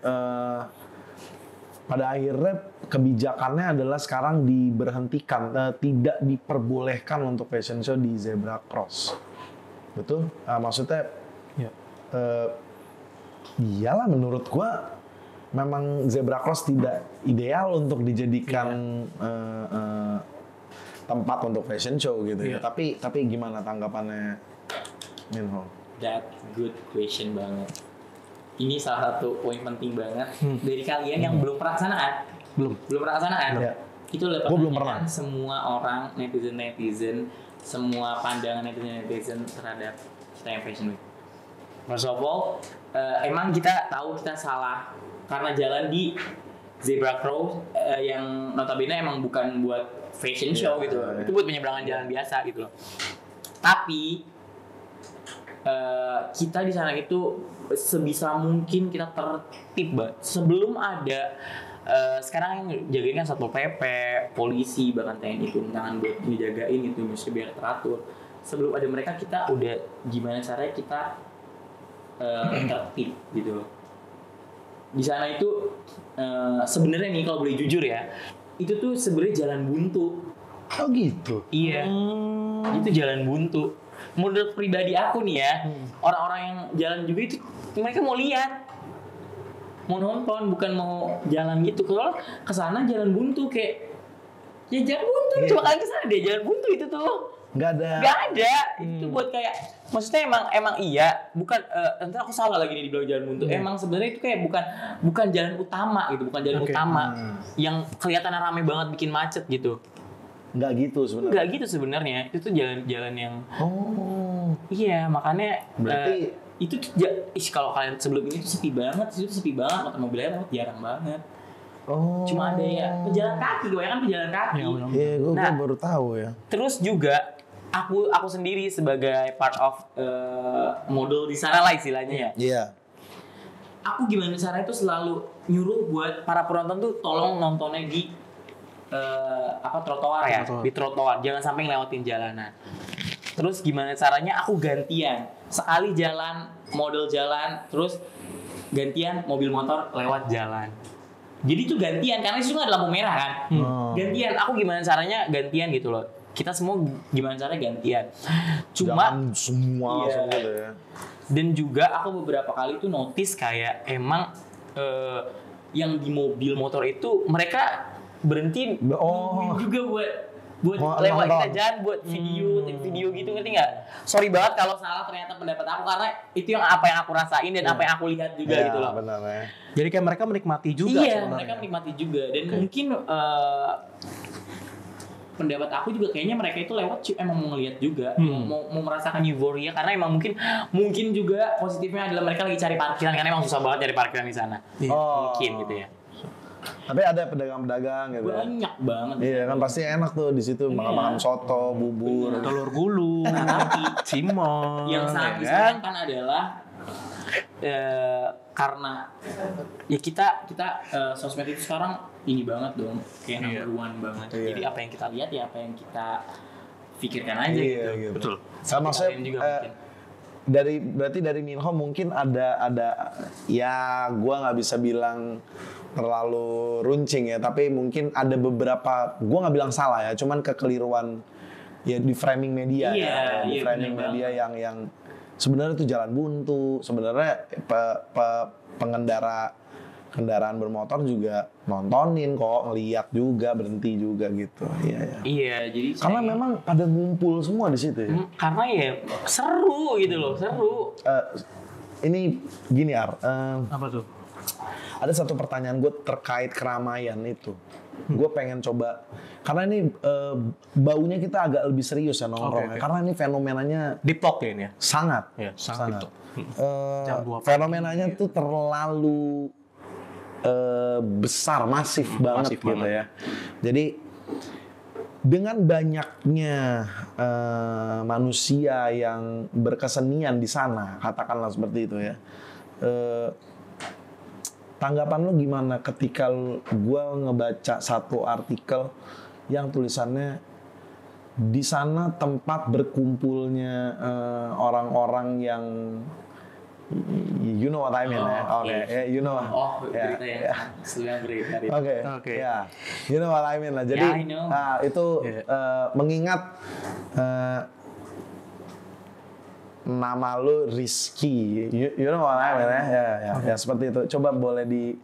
Pada akhirnya kebijakannya adalah sekarang diberhentikan, tidak diperbolehkan untuk fashion show di Zebra Cross. Betul? Maksudnya, iyalah menurut gua memang Zebra Cross tidak ideal untuk dijadikan tempat untuk fashion show gitu ya. Tapi gimana tanggapannya Minho?
That good question banget. Ini salah satu poin penting banget dari kalian yang belum pernah kesana. Belum pernah kesana kan?
Ya.
Itu adalah
pertanyaan
semua orang netizen, semua pandangan netizen terhadap Citayam Fashion Week. First of all, emang kita tahu kita salah karena jalan di Zebra Cross yang notabene emang bukan buat fashion show gitu. Itu buat penyeberangan jalan biasa gitu loh. Tapi kita di sana itu sebisa mungkin kita tertib, sebelum ada sekarang yang jagain kan Satpol PP, polisi, bahkan TNI itu tangan buat ngejagain itu mesti biar teratur. Sebelum ada mereka kita udah gimana caranya kita tertib gitu. Di sana itu sebenarnya nih kalau boleh jujur ya, itu tuh sebenarnya jalan buntu.
Oh gitu.
Iya. Itu jalan buntu. Menurut pribadi aku nih ya, orang-orang yang jalan juga itu mereka mau lihat, mau nonton, bukan mau jalan gitu. Kalau kesana jalan buntu kayak Ya jalan buntu, coba kalian kesana deh, jalan buntu itu tuh.
Nggak ada.
Gak ada, itu buat kayak, maksudnya emang iya, bukan, nanti aku salah lagi nih dibilang jalan buntu. Emang sebenarnya itu kayak bukan jalan utama gitu, bukan jalan utama yang kelihatannya rame banget bikin macet gitu.
Nggak gitu sebenarnya.
Nggak gitu sebenarnya, itu tuh jalan-jalan yang, iya makanya.
Berarti
Itu kalau kalian sebelum ini tuh sepi banget, itu sepi banget, motor mobilnya jarang banget. Cuma ada ya pejalan kaki, kebanyakan pejalan kaki.
Iya, gue baru tahu ya.
Terus juga aku sendiri sebagai part of model di sana lah istilahnya ya.
Iya.
Aku gimana caranya tuh selalu nyuruh buat para penonton tuh tolong nontonnya di trotoar ya, di trotoar, jangan sampai ngelewatin jalanan. Terus gimana caranya aku gantian, sekali jalan model jalan, terus gantian mobil motor lewat jalan. Jadi tuh gantian karena itu nggak ada lampu merah kan. Gantian, aku gimana caranya gantian gitu loh. Kita semua gimana caranya gantian. Cuma
jangan semua langsung gitu ya.
Dan juga aku beberapa kali tuh notice kayak emang yang di mobil motor itu mereka berhenti nungguin juga buat lewat kita jalan buat video gitu, ngerti nggak? Sorry banget kalau salah ternyata pendapat aku, karena itu yang apa yang aku rasain dan apa yang aku lihat juga gitu loh.
Benar ya.
Jadi kayak mereka menikmati juga
Iya, mereka menikmati juga dan mungkin pendapat aku juga kayaknya mereka itu lewat emang mau ngeliat juga, mau merasakan euforia, karena emang mungkin juga positifnya adalah mereka lagi cari parkiran karena emang susah banget cari parkiran di sana. Mungkin gitu ya.
Tapi ada pedagang-pedagang gitu.
Banyak banget.
Iya kan pasti enak tuh di situ makan soto, bubur,
telur gulung, cimol.
Yang sangat disayangkan adalah karena ya kita sosmed itu sekarang ini banget dong, kayak number one banget. Jadi apa yang kita lihat ya apa yang kita pikirkan aja gitu.
Betul.
Sama maksudnya
juga mungkin.
Berarti dari Minho mungkin ada ya gua nggak bisa bilang terlalu runcing ya, tapi mungkin ada beberapa, gua nggak bilang salah ya, cuman kekeliruan ya di framing media di framing media yang sebenarnya itu jalan buntu, sebenarnya kendaraan bermotor juga nontonin kok, ngeliat juga, berhenti juga gitu. Iya,
jadi
karena memang pada ngumpul semua di situ ya.
Karena ya seru gitu loh, seru.
Ini gini
Apa tuh?
ada satu pertanyaan gue terkait keramaian itu. Gue pengen coba, karena ini baunya kita agak lebih serius ya nongkrong. Karena ini fenomenanya
deep talk ya ini ya?
Sangat.
Sangat.
Fenomenanya tuh terlalu besar, masif banget gitu ya. Jadi dengan banyaknya manusia yang berkesenian di sana, katakanlah seperti itu ya. Tanggapan lo gimana ketika gue ngebaca satu artikel yang tulisannya di sana tempat berkumpulnya orang-orang yang you know what I mean ya? Oke, you know.
Berita yang sedang berita.
Oke. Ya, you know what I mean lah. Jadi itu mengingat nama lu Rizky, you know what I mean ya, seperti itu. Coba boleh di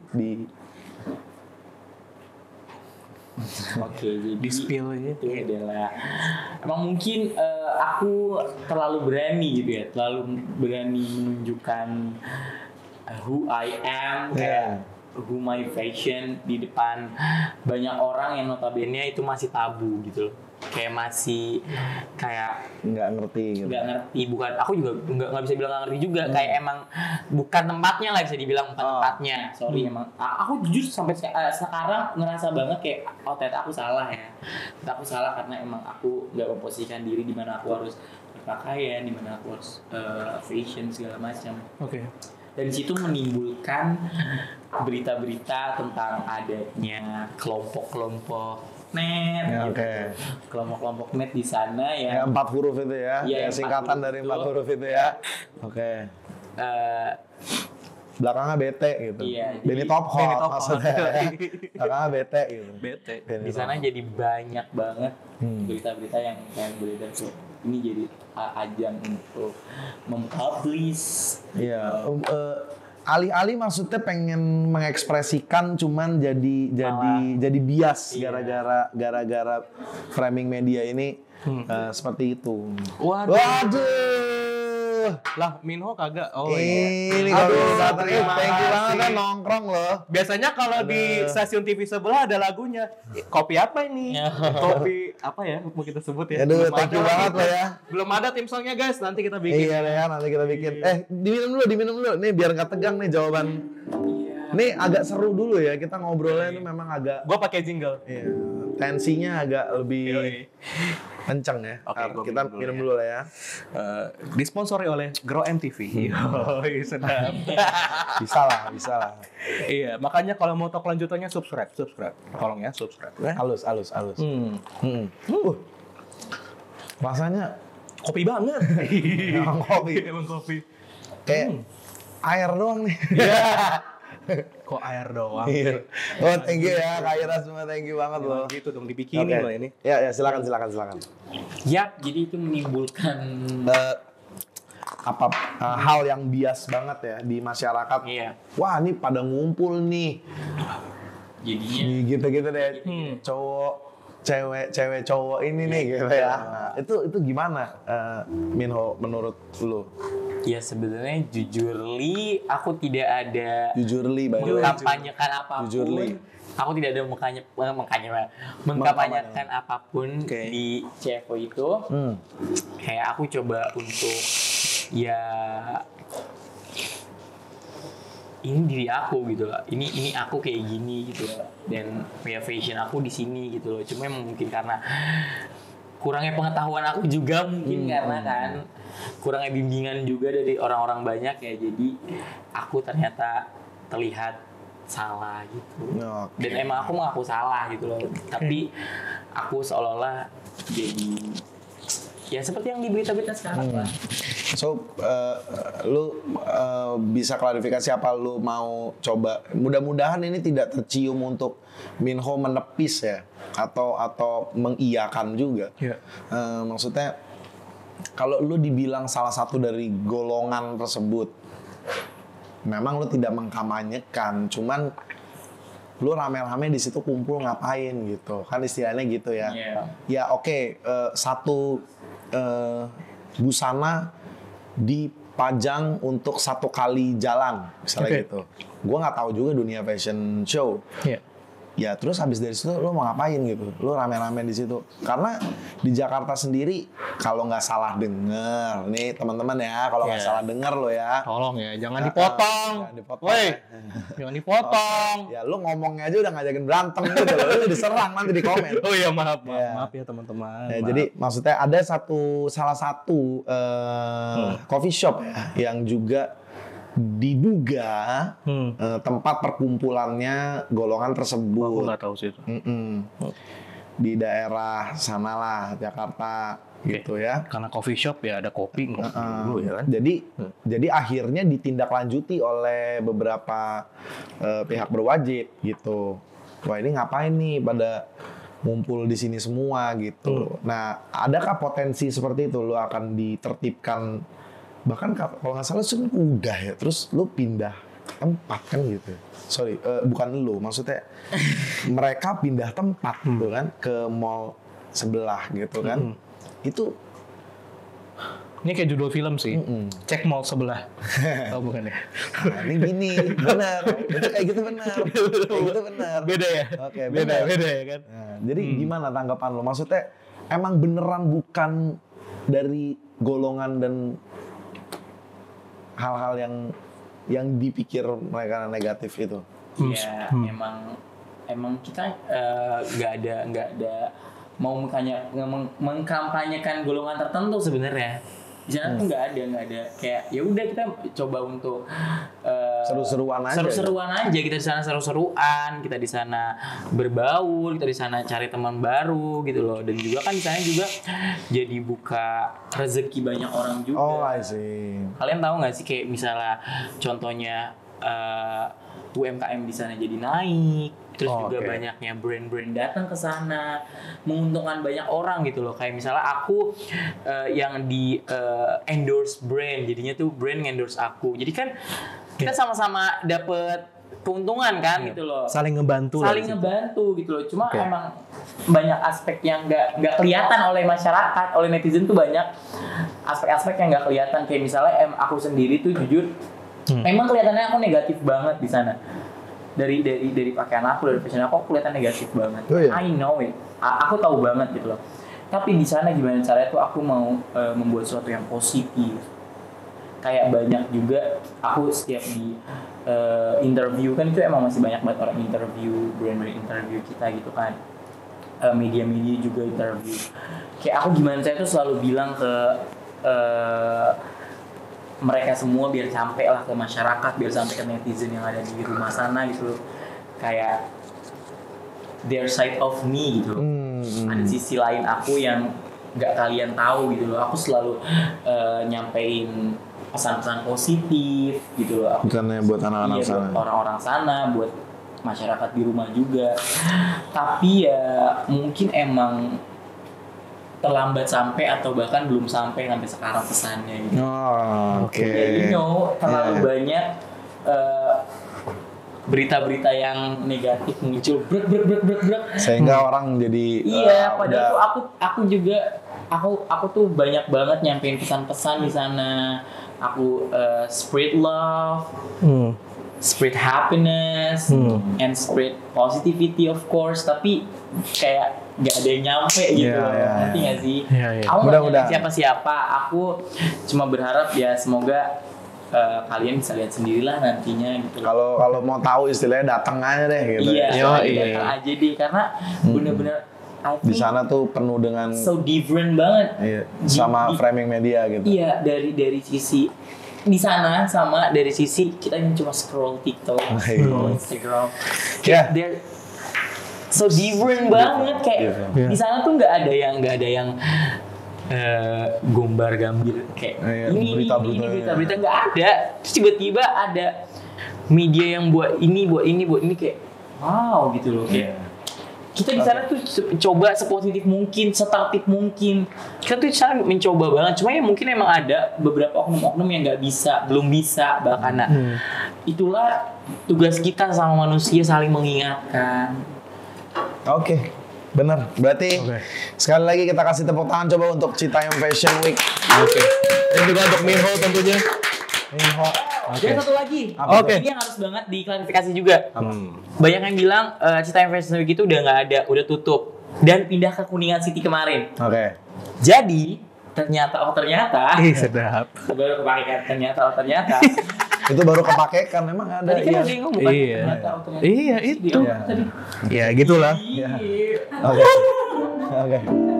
jadi
spill
itu adalah emang mungkin aku terlalu berani gitu ya, terlalu berani menunjukkan who I am, kayak who my fashion di depan banyak orang yang notabene itu masih tabu gitu loh. Kayak masih
nggak ngerti gitu.
Nggak ngerti, bukan, aku juga nggak bisa bilang nggak ngerti juga, kayak emang bukan tempatnya lah, bisa dibilang bukan tempatnya. Sorry, emang aku jujur sampai sekarang ngerasa banget kayak ternyata aku salah ya, ternyata aku salah karena emang aku nggak memposisikan diri di mana aku harus berpakaian, di mana aku harus fashion segala macam. Dan situ menimbulkan berita-berita tentang adanya kelompok-kelompok net, kelompok-kelompok net di sana ya.
4 huruf itu ya, singkatan dari 4 huruf itu ya. Belakangnya BT gitu. Benny Top Hot maksudnya. Belakangnya BT gitu.
Di sana jadi banyak banget berita-berita yang beredar tuh. Ini jadi ajang untuk mempublish.
Iya. alih-alih maksudnya pengen mengekspresikan cuman jadi bias gara-gara framing media ini seperti itu. Waduh.
Lah Minho kagak. Oh
ini
iya.
kalau datang
terima
thank you banget
kasih.
kan nongkrong loh.
Biasanya kalau di stasiun TV sebelah ada lagunya. Kopi apa ini? Kopi apa ya? Mau kita sebut ya?
Aduh,
Belum
thank you
ada.
banget loh ya.
Belum ada tim songnya guys. Nanti kita bikin.
Iya ya, nanti kita bikin. Diminum dulu. Nih biar nggak tegang nih jawaban. Nih agak seru dulu ya, kita ngobrolnya itu memang agak.
Gua pakai jingle.
Iya, tensinya agak lebih kenceng ya.
Oke, gua
Kita minum dulu lah ya.
Disponsori oleh Grow MTV. Sedap.
Bisa lah.
Iya, makanya kalau mau tahu kelanjutannya subscribe. Tolong ya subscribe.
Halus. Rasanya
Kopi banget.
Emang kopi.
Emang kopi.
kayak air doang nih.
Kok air doang?
Iya. Oh, thank you ya Kak Ira, semua thank you banget loh.
Gitu dong dibikinin
Oke.
loh ini.
Ya, silakan.
Yap, jadi itu menimbulkan
Hal yang bias banget ya di masyarakat.
Iya.
Wah, ini pada ngumpul nih.
Jadinya
Gitu-gitu deh. Cowok, cewek cowok ini nih gitu ya. Nah, itu gimana Minho menurut lu?
ya sebenarnya jujurly aku tidak ada
Jujurly by the way.
mengkampanyekan apapun.
Jujurly.
Aku tidak ada mengkampanyekan apapun
Oke.
di CFO itu. Kayak aku coba untuk ya ini diri aku gitu loh. Ini aku kayak gini gitu loh. Dan ya fashion aku di sini gitu loh. Cuma emang mungkin karena kurangnya pengetahuan aku juga mungkin karena kan kurangnya bimbingan juga dari orang-orang banyak ya. Jadi aku ternyata terlihat salah gitu.
Oke.
Dan emang aku mengaku salah gitu loh. Tapi aku seolah-olah jadi ya seperti yang di berita-berita sekarang lah.
So, lu bisa klarifikasi apa lu mau coba? Mudah-mudahan ini tidak tercium untuk Minho menepis ya, atau mengiyakan juga.
Iya.
Maksudnya, kalau lu dibilang salah satu dari golongan tersebut, memang lu tidak mengkampanyekan, cuman lu rame-rame di situ kumpul ngapain gitu, kan istilahnya gitu ya.
Iya.
Ya oke, satu busana dipajang untuk satu kali jalan misalnya
Oke.
gitu. Gua nggak tahu juga dunia fashion show.
Iya.
Ya terus habis dari situ lu mau ngapain gitu? Lu rame-rame di situ. Karena di Jakarta sendiri kalau nggak salah denger, nih teman-teman ya, kalau nggak
Iya.
salah denger lo ya.
Tolong ya, jangan dipotong.
Jangan dipotong.
Woi,
Ya.
jangan dipotong.
Ya lu ngomongnya aja udah ngajakin berantem gitu loh. Lu diserang nanti di komen.
Oh iya, maaf
Iya.
ya teman-teman.
Ya,
Maaf.
jadi maksudnya ada salah satu coffee shop ya yang juga diduga tempat perkumpulannya golongan
aku
tersebut.
nggak tahu sih itu.
Di daerah sanalah Jakarta gitu ya.
Karena coffee shop ya ada kopi ngopi dulu ya kan.
Jadi akhirnya ditindaklanjuti oleh beberapa pihak berwajib gitu. Wah ini ngapain nih pada ngumpul di sini semua gitu. Nah, adakah potensi seperti itu lu akan ditertibkan? Bahkan kalau nggak salah sih udah ya. Terus lu pindah tempat kan gitu. Sorry, bukan lu, maksudnya mereka pindah tempat gitu kan ke mall sebelah gitu kan. Itu
Ini kayak judul film sih. Cek mall sebelah. Oh bukan ya?
nah, ini gini, benar. Itu kayak gitu benar. Kayak gitu benar.
Beda ya?
Oke,
beda ya kan?
Nah, jadi gimana tanggapan lo? Maksudnya emang beneran bukan dari golongan dan hal-hal yang dipikir mereka negatif itu.
Ya emang kita nggak ada mau mengkampanyekan golongan tertentu sebenarnya. Di sana tuh nggak ada kayak ya udah kita coba untuk
Seru-seruan aja.
seru-seruan aja, kita di sana seru-seruan, kita di sana berbaur, kita di sana cari teman baru gitu loh. Dan juga kan di sana juga jadi buka rezeki banyak orang juga.
Oh, I see.
Kalian tahu nggak sih kayak misalnya contohnya UMKM di sana jadi naik, terus juga
oke.
banyaknya brand-brand datang ke sana, menguntungkan banyak orang gitu loh. Kayak misalnya aku yang di endorse brand, jadinya tuh brand endorse aku. Jadi kan kita sama-sama dapet keuntungan kan gitu loh.
Saling ngebantu lah.
Saling ngebantu gitu loh. Cuma
Oke.
emang banyak aspek yang nggak kelihatan oleh masyarakat, oleh netizen tuh banyak aspek-aspek yang nggak kelihatan. Kayak misalnya aku sendiri tuh jujur, emang kelihatannya aku negatif banget di sana. Dari pakaian aku, dari fashion aku kelihatan negatif banget.
Oh, iya?
I know it. Aku tahu banget gitu loh. Tapi di sana gimana caranya tuh aku mau membuat sesuatu yang positif. Kayak banyak juga aku setiap di interview kan itu emang masih banyak banget orang interview, brand-brand interview kita gitu kan. Media-media juga interview. Kayak aku gimana saya tuh selalu bilang ke mereka semua biar sampai lah ke masyarakat, biar sampai ke netizen yang ada di rumah sana gitu loh. Kayak their side of me gitu loh. Ada sisi lain aku yang nggak kalian tahu gitu loh. Aku selalu nyampein pesan-pesan positif gitu loh.
Bukannya buat anak-anak
Iya,
sana.
buat orang-orang sana, buat masyarakat di rumah juga. Tapi ya mungkin emang terlambat sampai atau bahkan belum sampai sekarang pesannya gitu.
Oh, oke.
Ya, terlalu banyak berita-berita yang negatif muncul brek.
Sehingga orang jadi
Iya, padahal
udah-
tuh aku juga aku tuh banyak banget nyampein pesan-pesan di sana. Aku spread love, spread happiness, and spread positivity of course. Tapi kayak nggak ada yang nyampe gitu,
Iya, iya.
ngerti nggak sih?
Iya, iya.
Aku nggak
Mudah-mudahan.
nyampe siapa-siapa. Aku cuma berharap ya semoga kalian bisa lihat sendirilah nantinya gitu.
kalau mau tahu istilahnya datang aja deh gitu.
Iya,
Yoi.
datang aja deh karena bener-bener I
Di
think
sana tuh penuh dengan
so different banget.
iya, sama
Di-
framing media gitu.
Iya, dari sisi di sana sama dari sisi kita yang cuma scroll TikTok, scroll Instagram.
Ya.
They're so different banget kayak
Different.
di sana tuh nggak ada yang gombar-gambir kayak
Iya,
ini
berita-berita.
berita-berita nggak ada. Terus tiba-tiba ada media yang buat ini kayak wow gitu loh. Kayak kita di sana tuh coba sepositif mungkin, setertib mungkin. Kita tuh di sana mencoba banget. Cuma ya mungkin emang ada beberapa oknum-oknum yang belum bisa bahkan. Nah, itulah tugas kita sama manusia saling mengingatkan.
Oke. Bener. Berarti
Oke.
sekali lagi kita kasih tepuk tangan coba untuk Citayam Fashion Week.
Oke. Dan juga untuk Minho tentunya.
Minho.
Dan satu lagi,
Oke.
ini yang harus banget diklarifikasi juga. Banyak yang bilang Citayam Fashion Week itu udah nggak ada, udah tutup dan pindah ke Kuningan City kemarin.
Oke.
Jadi ternyata
Ih, sedap.
baru kepake kan ternyata
Itu baru kepake kan memang ada
tadi kan
yang
ada yang ngomong kan,
Iya.
ternyata.
Iya, itu.
Iya. Tadi.
Ya, gitulah.
Iya.
Oke. Oke.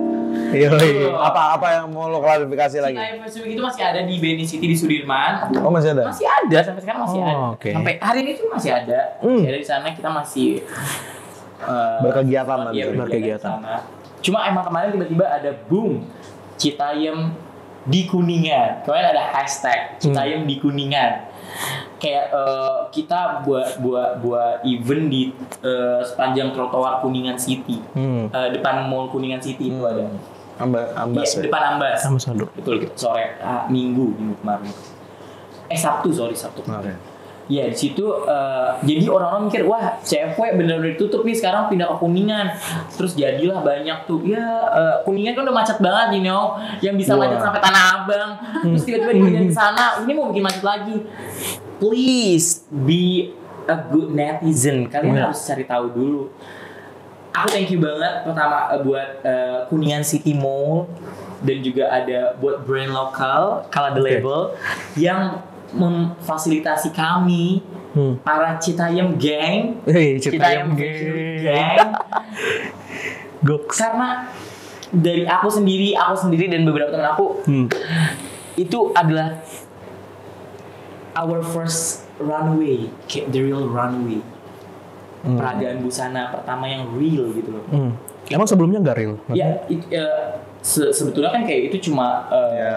Yoi.
Apa yang mau lo klarifikasi lagi?
Citayam Fashion Week itu masih ada di BNI City di Sudirman.
Oh, masih ada?
Masih ada sampai sekarang masih
Oh,
ada.
oke.
Sampai hari ini tuh masih ada. Masih ada di sana kita masih
Berkegiatan lah di
iya,
sana.
Berkegiatan.
di sana. Cuma emang kemarin tiba-tiba ada boom Citayam di Kuningan. Kemarin ada hashtag Citayam di Kuningan. Kayak kita buat event di sepanjang trotoar Kuningan City. Depan Mall Kuningan City itu ada.
Ambas
Iya,
ya?
depan Ambas.
Ambasador.
Betul gitu. Sore minggu kemarin. Sabtu.
Oke.
Ya di situ jadi orang-orang mikir wah cewek bener-bener ditutup nih sekarang pindah ke Kuningan. Terus jadilah banyak tuh ya Kuningan kan udah macet banget yang bisa macet sampai Tanah Abang. Terus tiba-tiba dipindahin ke sana ini mau bikin macet lagi. Please be a good netizen. Kalian harus cari tahu dulu. Aku thank you banget pertama buat Kuningan City Mall dan juga ada buat brand lokal Kala The Label yang memfasilitasi kami para Citayam Gang,
Citayam
Gang.
Goks.
Karena dari aku sendiri dan beberapa teman aku itu adalah our first runway, kayak the real runway. Peragaan busana pertama yang real gitu loh.
Emang sebelumnya nggak real?
Ya, sebetulnya kan kayak itu cuma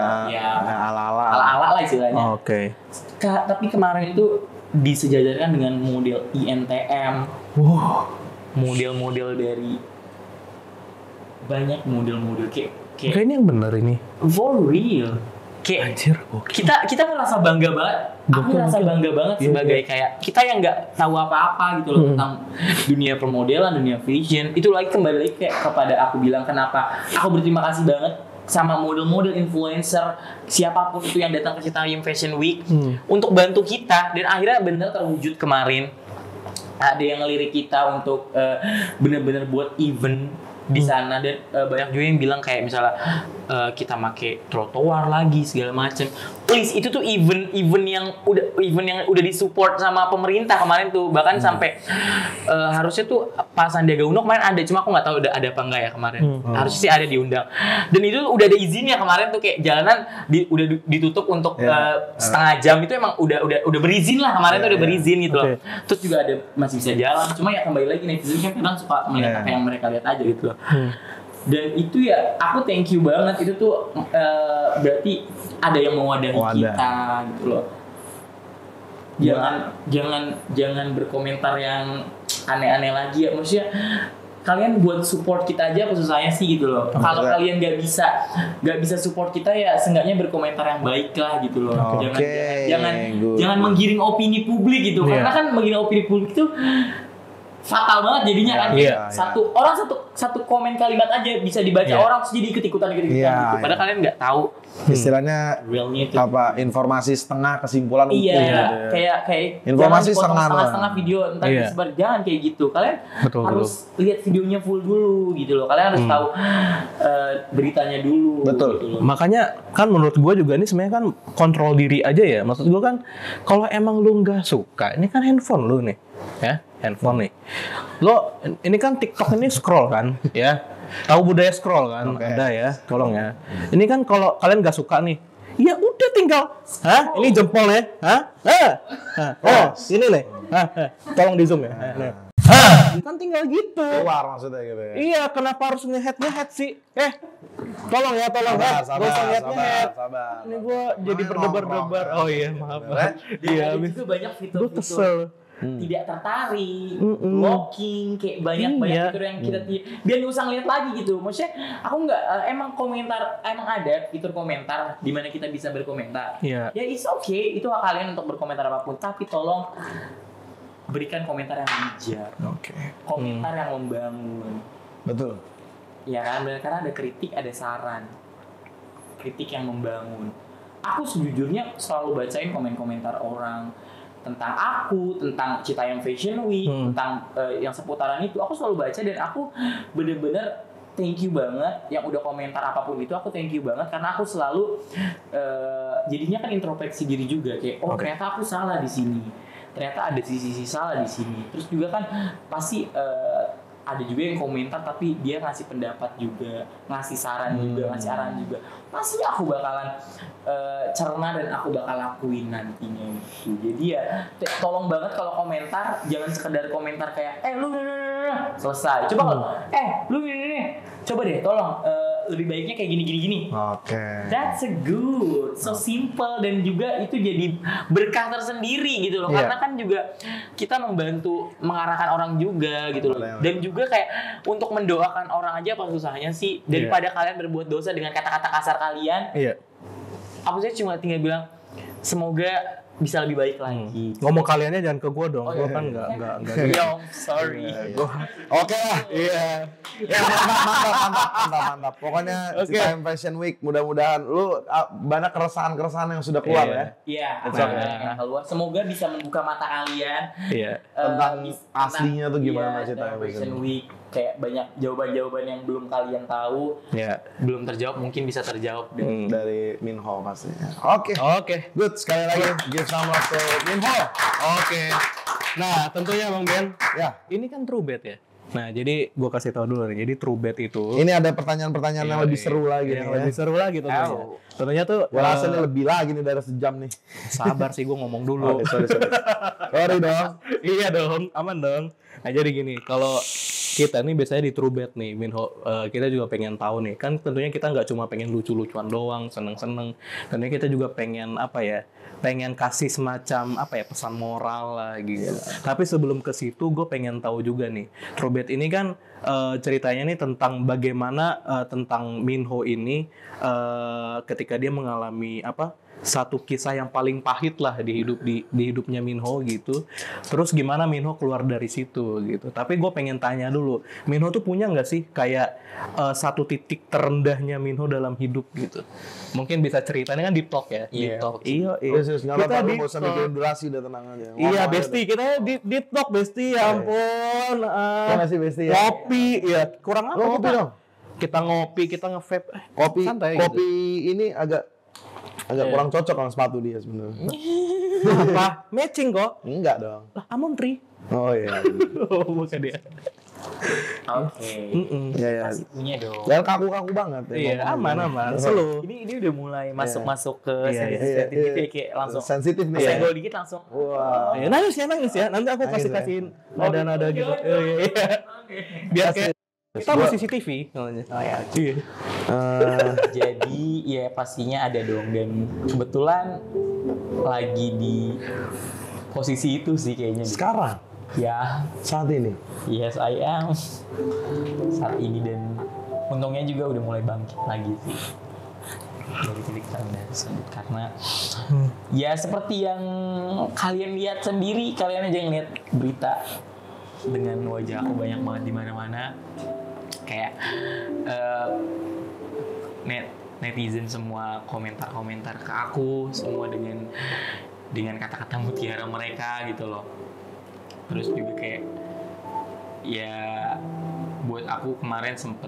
ala-ala lah istilahnya.
Oh, oke.
Tapi kemarin itu disejajarkan dengan model INTM. Model-model dari banyak model-model kayak
Kayak ini yang bener ini.
for real. Kayak
Anjir, gokil.
kita ngerasa bangga banget. Aku ngerasa bangga banget sebagai kayak kita yang nggak tahu apa-apa gitu loh tentang dunia permodelan, dunia fashion. Itu lagi kembali lagi kayak kepada aku bilang kenapa aku berterima kasih banget sama model-model influencer siapapun itu yang datang ke Citayam Fashion Week untuk bantu kita, dan akhirnya bener terwujud kemarin. Ada yang ngelirik kita untuk bener-bener buat event di sana, dan banyak juga yang bilang kayak misalnya kita make trotoar lagi segala macem. Please, itu tuh event yang udah disupport sama pemerintah kemarin tuh, bahkan sampai harusnya tuh Pak Sandiaga Uno kemarin ada, cuma aku nggak tahu ada apa enggak ya kemarin. Harusnya sih ada diundang, dan itu udah ada izinnya kemarin tuh, kayak jalanan udah ditutup untuk setengah jam, itu emang udah berizin lah kemarin tuh, udah berizin gitu loh. Terus juga ada masih bisa jalan, cuma ya kembali lagi netizen kan kadang suka melihat apa yang mereka lihat aja gitu loh. Dan itu ya aku thank you banget, itu tuh berarti ada yang mewadahi kita gitu loh. Jangan berkomentar yang aneh-aneh lagi ya, maksudnya kalian buat support kita aja, khusus saya sih gitu loh. Kalau kalian nggak bisa support kita ya seenggaknya berkomentar yang baik lah gitu loh. Jangan menggiring opini publik gitu, karena kan menggiring opini publik itu fatal banget jadinya kan. Satu komen kalimat aja bisa dibaca orang terus jadi ikut-ikutan gitu. Padahal kalian nggak tahu
istilahnya
realnya itu.
Informasi setengah kesimpulan utuh
gitu. Kayak
informasi
setengah video entar disebar, jangan kayak gitu. Kalian harus lihat videonya full dulu gitu loh. Kalian harus tahu beritanya dulu.
Betul.
Gitu loh.
Makanya kan menurut gue juga ini sebenarnya kan kontrol diri aja ya. Maksud gue kan kalau emang lu nggak suka, ini kan handphone lu nih, ya handphone nih. Lo ini kan TikTok ini scroll kan, ya. Tahu budaya scroll kan? Ada ya, tolong ya. Ini kan kalau kalian nggak suka nih, ya udah tinggal, ini jempolnya, oh sini nih, tolong di zoom ya. Kan tinggal gitu.
Keluar maksudnya gitu ya.
Iya, kenapa harus nge-head sih? Tolong ya, tolong.
Sabar.
Ini gue jadi berdebar-debar. Oh iya, maaf.
Iya, itu banyak fitur-fitur tidak tertarik, blocking, kayak banyak fitur yang kita biar nggak usah ngeliat lagi gitu. Maksudnya aku nggak emang ada fitur komentar di mana kita bisa berkomentar. Ya it's okay, itu hak kalian untuk berkomentar apapun, tapi tolong berikan komentar yang bijak, komentar yang membangun.
Betul.
Ya kan, karena ada kritik, ada saran, kritik yang membangun. Aku sejujurnya selalu bacain komen-komentar orang tentang aku, tentang Citayam Fashion Week, tentang yang seputaran itu. Aku selalu baca, dan aku bener-bener thank you banget yang udah komentar apapun itu. Aku thank you banget karena aku selalu jadinya kan introspeksi diri juga, kayak ternyata aku salah di sini, ternyata ada sisi salah di sini. Terus juga kan pasti ada juga yang komentar tapi dia ngasih pendapat juga, ngasih saran juga, ngasih arahan juga. Pasti aku bakalan cerna dan aku bakal lakuin nantinya gitu. Jadi ya tolong banget kalau komentar jangan sekedar komentar kayak lu selesai. Coba kalau lu coba deh tolong lebih baiknya kayak gini. That's a good, so simple, dan juga itu jadi berkah tersendiri gitu loh. Karena kan juga kita membantu mengarahkan orang juga gitu loh. Dan juga kayak untuk mendoakan orang aja apa susahnya sih, daripada kalian berbuat dosa dengan kata-kata kasar kalian. Aku sih cuma tinggal bilang semoga bisa lebih baik lagi.
Ngomong kaliannya jangan ke gue dong. Gue kan enggak.
Yo, sorry.
Oke lah. Iya. Ya, mantap. Pokoknya Citayam Fashion Week, mudah-mudahan lu banyak keresahan yang sudah keluar ya.
Iya, yang keluar. Semoga bisa membuka mata kalian.
Tentang aslinya tuh gimana Citayam
Fashion Week. Kayak banyak jawaban-jawaban yang belum kalian tahu, belum terjawab, mungkin bisa terjawab
dari Minho pastinya. Oke. Good, sekali lagi give some love to Minho.
Nah, tentunya Bang Ben, ini kan TrueBet ya. Nah, jadi gue kasih tahu dulu nih. Jadi TrueBet itu
ini ada pertanyaan-pertanyaan yang lebih seru lagi nih.
Lebih seru lagi tentunya. Tentunya tuh
gue rasa ini lebih lagi nih dari sejam nih.
Sabar sih, gue ngomong dulu.
Sorry dong.
Iya dong, aman dong. Nah, jadi gini, kalau kita nih biasanya di TrueBet nih, Minho, kita juga pengen tahu nih. Kan tentunya kita nggak cuma pengen lucu-lucuan doang, seneng-seneng. Tentunya kita juga pengen pengen kasih semacam pesan moral lah gitu. Tapi sebelum ke situ gue pengen tahu juga nih, TrueBet ini kan ceritanya nih tentang bagaimana tentang Minho ini ketika dia mengalami satu kisah yang paling pahit lah di hidupnya Minho gitu. Terus gimana Minho keluar dari situ gitu. Tapi gue pengen tanya dulu, Minho tuh punya nggak sih kayak satu titik terendahnya Minho dalam hidup gitu? Mungkin bisa ceritanya kan di talk ya, di talk. Iya.
Kita di usah mikirin durasi, udah tenang aja.
Iya, Besti, kita di talk Besti, ya ampun.
Makasih Besti ya.
Ngopi, ya kurang apa?
Ngopi dong.
Kita ngopi, kita nge-vape.
Kopi
santai
kopi
gitu.
ini agak kurang cocok sama sepatu dia sebenarnya.
Apa? Matching kok.
Enggak dong.
Lah, Amon Tree.
Oh iya.
Oh, bukan dia.
Oke.
Iya.
Pasti punya dong.
Dan kaku-kaku banget ya.
Iya, aman. Slow.
Ini udah mulai masuk ke
Iya,
sensitif gitu ya, kayak langsung
sensitif nih.
senggol dikit langsung.
Wah.
Ya, nangis ya. Nanti aku kasihin nada-nada gitu. Iya. Biar kayak kita mau CCTV namanya.
Oh ya.
Iya.
Jadi ya pastinya ada dong, dan kebetulan lagi di posisi itu sih kayaknya.
Sekarang
Ya,
saat ini.
yes I am saat ini, dan untungnya juga udah mulai bangkit lagi sih dari titik terendah tersebut, karena ya seperti yang kalian lihat sendiri, kalian aja ngeliat berita dengan wajah aku banyak banget di mana-mana, kayak netizen semua komentar-komentar ke aku semua dengan kata-kata mutiara mereka gitu loh. Terus juga kayak ya buat aku kemarin sempet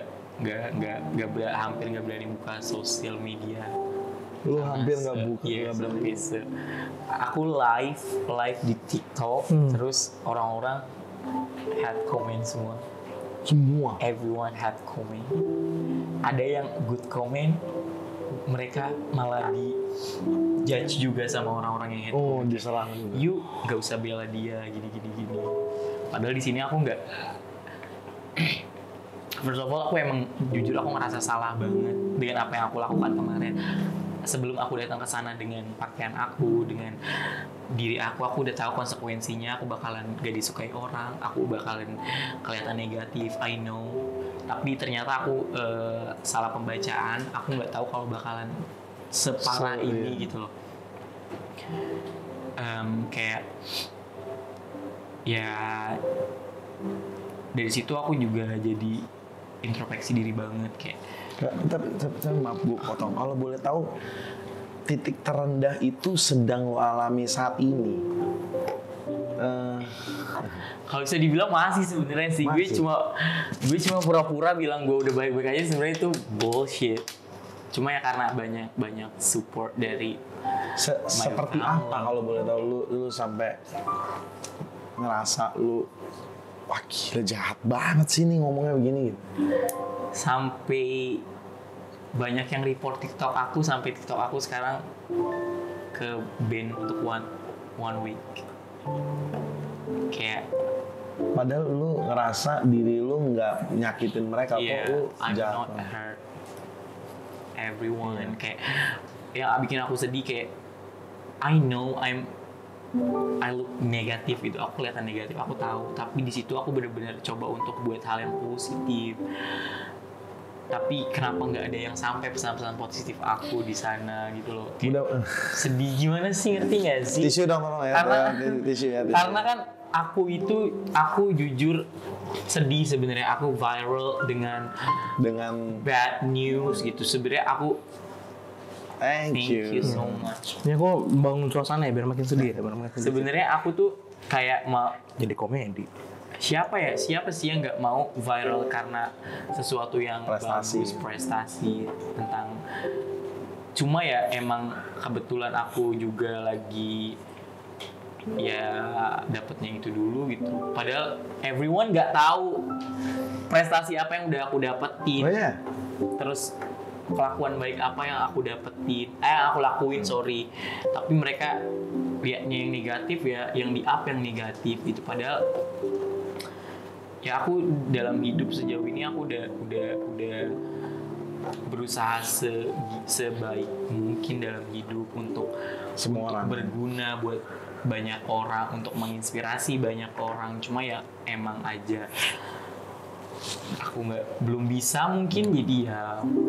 hampir nggak berani buka sosial media.
Lu hampir nggak buka.
Iya, sampai aku live di TikTok, terus orang-orang had comment semua. Everyone had comment. Ada yang good comment, mereka malah di judge juga sama orang-orang yang hate.
Oh, diserang juga.
You nggak usah bela dia gini. Padahal di sini aku nggak. First of all, aku emang jujur aku ngerasa salah banget dengan apa yang aku lakukan kemarin. Sebelum aku datang ke sana dengan pakaian aku, dengan diri aku udah tahu konsekuensinya. Aku bakalan gak disukai orang, aku bakalan kelihatan negatif, I know. Tapi ternyata aku salah pembacaan, aku nggak tahu kalau bakalan separah ini gitu loh. Kayak ya dari situ aku juga jadi introspeksi diri banget kayak.
Tapi maaf gue potong. Kalau boleh tahu titik terendah itu sedang lo alami saat ini?
Kalau bisa dibilang masih sebenarnya sih. Gue cuma pura-pura bilang gue udah baik-baik aja, sebenarnya itu bullshit. Cuma ya karena banyak support dari
seperti apa kalau boleh tahu, lu sampai ngerasa lu wah gila jahat banget sih nih ngomongnya begini gitu.
Sampai banyak yang report TikTok aku, sampai TikTok aku sekarang ke ban untuk one week. Kayak
padahal lu ngerasa diri lu nggak nyakitin mereka, kok lu
I'm
jahat.
not hurt everyone. Kayak yang bikin aku sedih kayak I know I look negatif gitu, aku kelihatan negatif, aku tahu. Tapi di situ aku benar-benar coba untuk buat hal yang positif. Tapi kenapa nggak ada yang sampai pesan-pesan positif aku di sana gitu loh? Kayak sedih gimana sih, ngerti nggak sih?
Tisu dong tolong ya. Tisu.
Karena kan aku jujur sedih sebenarnya. Aku viral dengan bad news gitu. Sebenarnya aku thank you so much.
Ya kok bangun suasana ya biar makin sedih ya,
Sebenarnya aku tuh kayak mau
jadi komedi.
Siapa sih yang nggak mau viral karena sesuatu yang bagus, prestasi tentang. Cuma ya emang kebetulan aku juga lagi ya dapetnya itu dulu gitu. Padahal everyone nggak tahu prestasi apa yang udah aku dapetin.
Oh ya.
Terus kelakuan baik apa yang aku dapetin, aku lakuin, sorry. Tapi mereka lihatnya yang negatif ya, yang di up yang negatif itu. Padahal ya aku dalam hidup sejauh ini aku udah berusaha sebaik mungkin dalam hidup untuk
semua orang,
berguna buat banyak orang, untuk menginspirasi banyak orang. Cuma ya emang aja aku belum bisa mungkin, jadi ya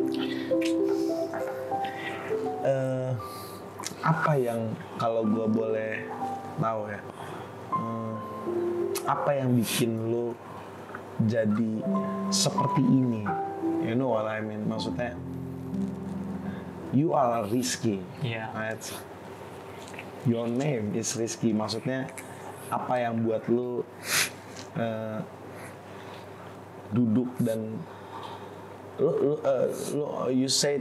Apa yang kalau gue boleh tahu ya, apa yang bikin lu jadi seperti ini? You know what I mean? Maksudnya, you are risky,
Yeah.
right? Your name is risky. Maksudnya, apa yang buat lu duduk dan you said,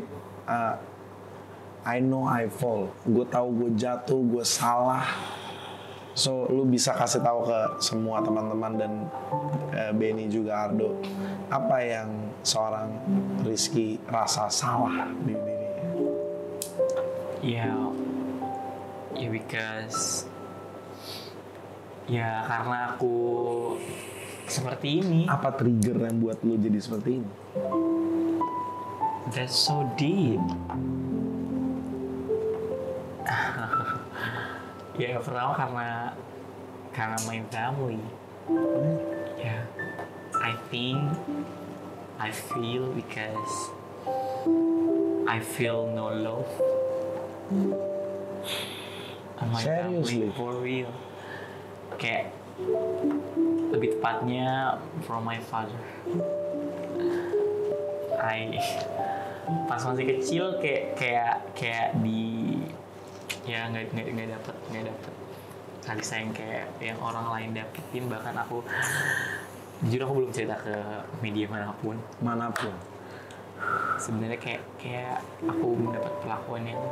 I know I fall. Gue tahu gue jatuh, gue salah. So lu bisa kasih tahu ke semua teman-teman dan Benny juga Ardo, apa yang seorang Rizky rasa salah di dirinya?
Ya because ya karena aku seperti ini.
Apa trigger yang buat lu jadi seperti ini?
That's so deep. Ya pertama karena my family. Ya, I feel because I feel no love. And my
Seriously?
family for real. Kayak lebih tepatnya from my father. Pas masih kecil kayak di ya nggak dapet kasih sayang kayak yang orang lain dapetin, bahkan aku jujur aku belum cerita ke media manapun sebenarnya kayak aku mendapat perlakuan yang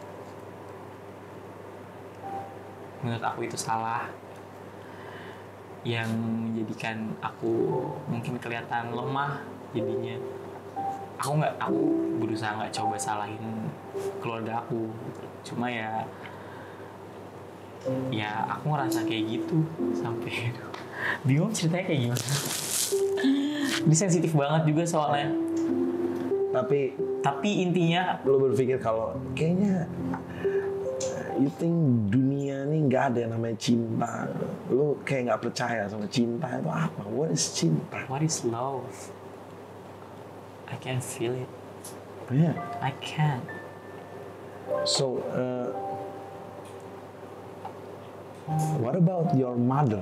menurut aku itu salah, yang menjadikan aku mungkin kelihatan lemah. Jadinya aku berusaha nggak coba salahin keluarga aku, cuma ya aku ngerasa kayak gitu sampai bingung ceritanya kayak gimana. Ini sensitif banget juga soalnya. Tapi intinya
Lu berpikir kalau kayaknya you think dunia ini nggak ada yang namanya cinta. Lu kayak nggak percaya sama cinta itu apa? What is cinta?
what is love? I can feel it.
Yeah.
I can.
So, what about your mother?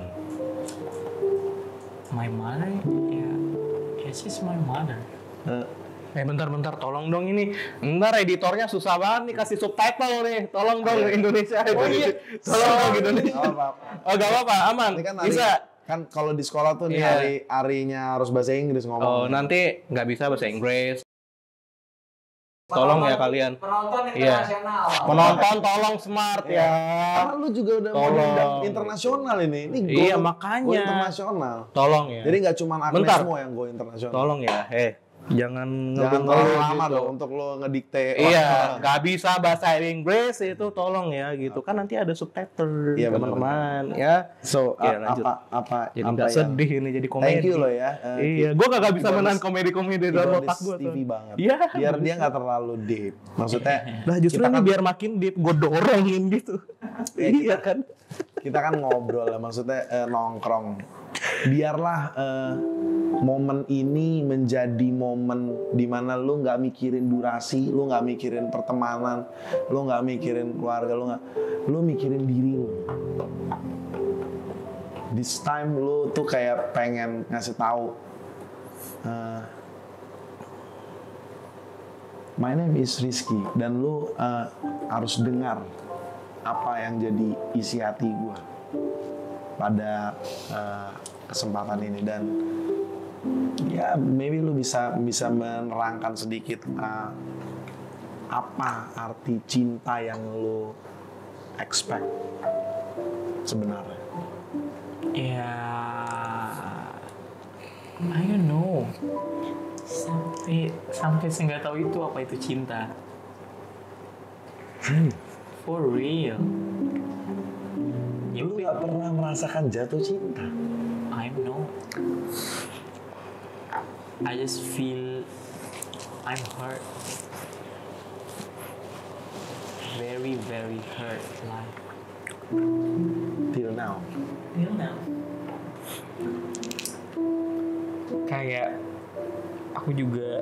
My mother, yeah, she's my mother.
Bentar, tolong dong ini. Ntar editornya susah banget nih kasih subtitle nih. Tolong dong Indonesia. Tolong dong Indonesia. Oh gak apa-apa, aman.
Ini kan
Bisa.
Kan kalau di sekolah tuh nih harinya harus bahasa Inggris ngomong.
Oh nanti nggak bisa bahasa Inggris. Tolong ya kalian.
Penonton internasional.
Penonton tolong smart ya.
Karena lu juga udah mengundang internasional ini. Ini go
makanya.
internasional.
Tolong ya.
Jadi nggak cuma Agnesmo yang go internasional.
Tolong ya. Jangan
terlalu lama
gitu.
dong untuk lo ngedikte.
Iya, nggak bisa bahasa Inggris itu tolong ya gitu. Kan nanti ada subtitle teman-teman ya.
So,
lanjut.
apa
jadi nggak sedih ini jadi komedi.
Thank you lo ya.
Iya, gue kagak bisa menahan komedi-komedi dalam otak gue.
TV banget.
Iya.
Biar dia nggak terlalu deep. Maksudnya.
Nah justru ini biar makin deep, gue dorongin gitu. Iya kan.
Kita kan ngobrol lah, maksudnya nongkrong. Biarlah momen ini menjadi momen dimana lu nggak mikirin durasi, lu nggak mikirin pertemanan, lu nggak mikirin keluarga, lu mikirin diri lu. This time lu tuh kayak pengen ngasih tahu, my name is Rizky, dan lu harus dengar apa yang jadi isi hati gue pada kesempatan ini. Dan ya maybe lu bisa menerangkan sedikit apa arti cinta yang lu expect sebenarnya.
Ya, I don't know. Sampai saya nggak tahu itu apa itu cinta. For real.
Lu nggak pernah merasakan jatuh cinta?
I know. I just feel I'm hurt. Very, very hurt. Like
Till now.
till now. kayak aku juga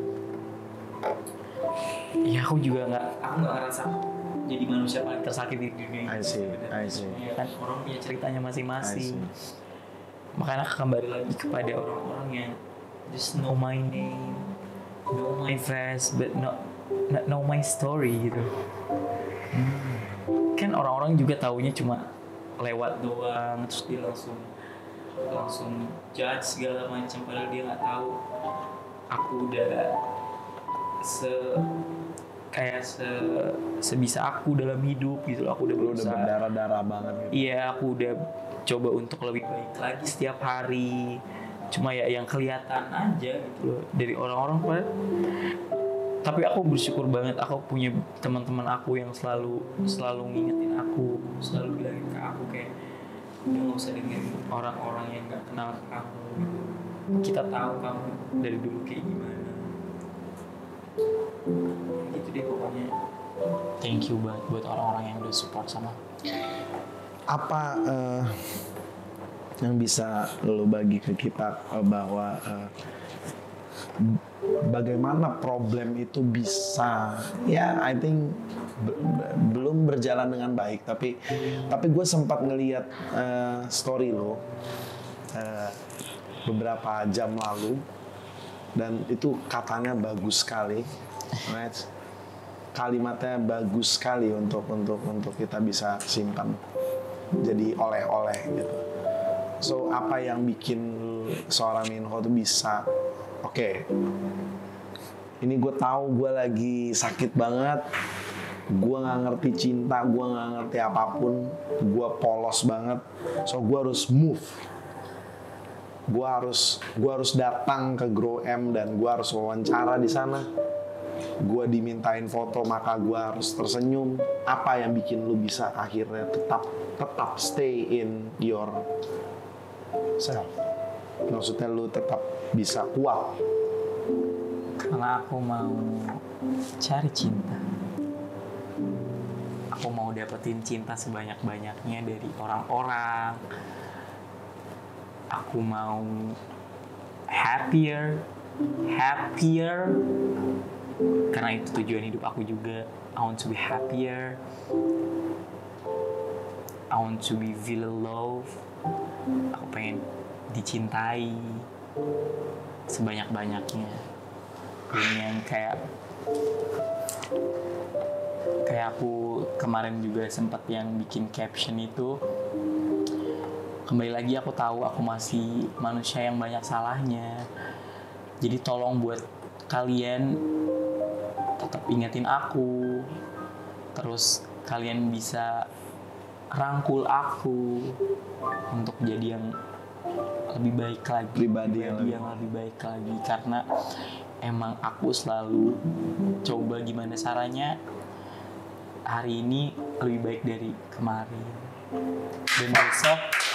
nggak ngerasa jadi manusia paling tersakiti di dunia ini.
I see.
Ya kan orang punya ceritanya masing-masing. Makanya kembali lagi kepada orang-orang yang just know my name, know my face, but not know my story gitu. Kan orang-orang juga taunya cuma lewat doang, terus dia langsung judge segala macam, padahal dia nggak tahu aku udah sebisa aku dalam hidup gitu loh. Aku udah berusaha.
Udah berdarah-darah banget gitu.
Iya, aku udah coba untuk lebih baik lagi setiap hari. Cuma ya yang kelihatan aja gitu loh dari orang-orang. Tapi aku bersyukur banget aku punya teman-teman aku yang selalu ngingetin aku, selalu bilangin ke aku kayak udah nggak usah dengerin orang-orang yang nggak kenal kamu. Kita tahu kamu dari dulu kayak gimana. Gitu deh pokoknya. Thank you banget buat orang-orang yang udah support sama.
Apa yang bisa lo bagi ke kita bahwa bagaimana problem itu bisa I think belum berjalan dengan baik, tapi gue sempat ngelihat story lo beberapa jam lalu dan itu katanya bagus sekali, right? Kalimatnya bagus sekali untuk kita bisa simpan jadi oleh-oleh gitu. So apa yang bikin seorang Minho tuh bisa oke, ini gue tahu gue lagi sakit banget, gue nggak ngerti cinta, gue nggak ngerti apapun, gue polos banget, so gue harus move, gue harus datang ke Grow M dan gue harus wawancara di sana, gue dimintain foto maka gue harus tersenyum. Apa yang bikin lu bisa akhirnya tetap stay in your self? Maksudnya lu tetap bisa kuat.
Karena aku mau cari cinta. Aku mau dapetin cinta sebanyak-banyaknya dari orang-orang. Aku mau happier. Karena itu tujuan hidup aku juga. I want to be happier. I want to be feel love. Aku pengen dicintai sebanyak-banyaknya. Dan yang kayak aku kemarin juga sempat yang bikin caption itu, kembali lagi aku tahu aku masih manusia yang banyak salahnya. Jadi tolong buat kalian tetap ingetin aku, terus kalian bisa rangkul aku untuk jadi yang lebih baik lagi,
pribadi
yang lebih baik lagi. Karena emang aku selalu coba gimana caranya hari ini lebih baik dari kemarin, dan besok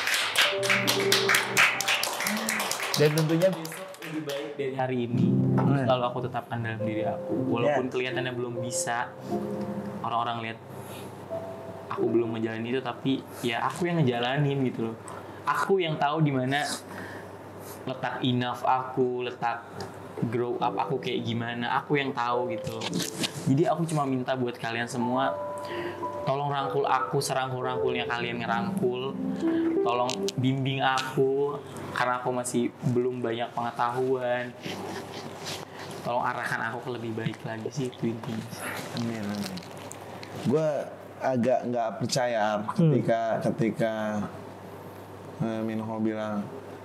Dan tentunya
besok lebih baik dari hari ini. Selalu aku tetapkan dalam diri aku, walaupun kelihatannya belum bisa, orang-orang lihat aku belum ngejalanin itu, tapi ya aku yang ngejalanin gitu loh. Aku yang tahu di mana letak enough aku, letak grow up aku kayak gimana, aku yang tahu gitu. Jadi aku cuma minta buat kalian semua, tolong rangkul aku serangkul-rangkulnya kalian ngerangkul. Tolong bimbing aku karena aku masih belum banyak pengetahuan. Tolong arahkan aku ke lebih baik lagi sih, itu intinya.
Amin. Gue agak nggak percaya ketika Minho bilang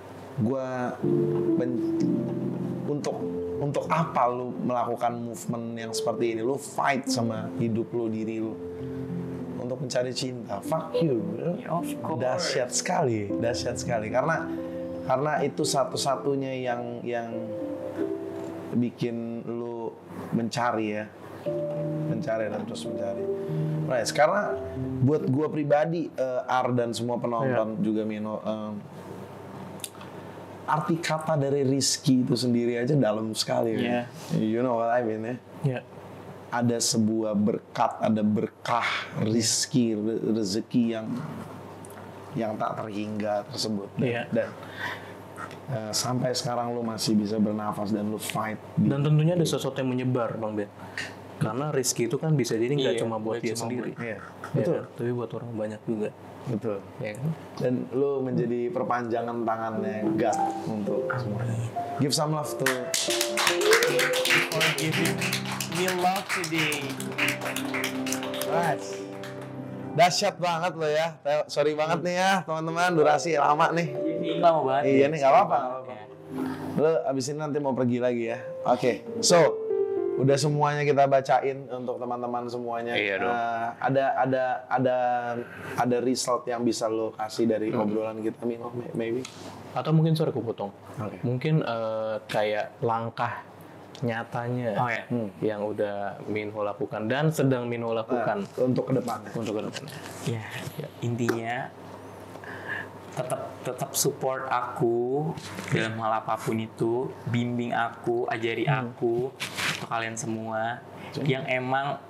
untuk apa lu melakukan movement yang seperti ini, lu fight sama hidup lu, diri lu untuk mencari cinta. Fuck you. Dahsyat sekali karena itu satu-satunya yang bikin lu mencari dan terus mencari. Right, sekarang buat gue pribadi, Ar dan semua penonton juga Minho, arti kata dari Rizky itu sendiri aja dalam sekali. You know what I mean ya? Ada sebuah berkat, ada berkah Rizky, rezeki yang tak terhingga tersebut. Dan sampai sekarang lu masih bisa bernafas dan lu fight.
Dan tentunya ada sesuatu yang menyebar, Bang Ben. Karena rezeki itu kan bisa jadi nggak
Iya,
cuma buat
nggak
dia
cuma
sendiri.
Iya,
Ya
betul.
kan? Tapi buat orang banyak juga.
Betul.
Ya kan?
Dan lu menjadi perpanjangan tangannya God untuk semuanya. Give some love to
For giving me love today.
Nice. Dahsyat banget lo ya. Sorry banget nih ya teman-teman, durasi lama nih.
Lama banget.
Iya nih, nggak apa-apa.
Ya.
Lo abis ini nanti mau pergi lagi ya. Oke, so udah semuanya kita bacain untuk teman-teman semuanya.
Iya dong.
Ada result yang bisa lo kasih dari obrolan kita, Mino, maybe.
Atau mungkin sorry aku potong.
Oke.
Mungkin kayak langkah nyatanya
Oh ya.
yang udah Minho lakukan dan sedang Minho lakukan
Untuk kedepannya.
untuk kedepannya.
Ya, intinya tetap support aku dalam hal apapun itu, bimbing aku, ajari aku, untuk kalian semua yang emang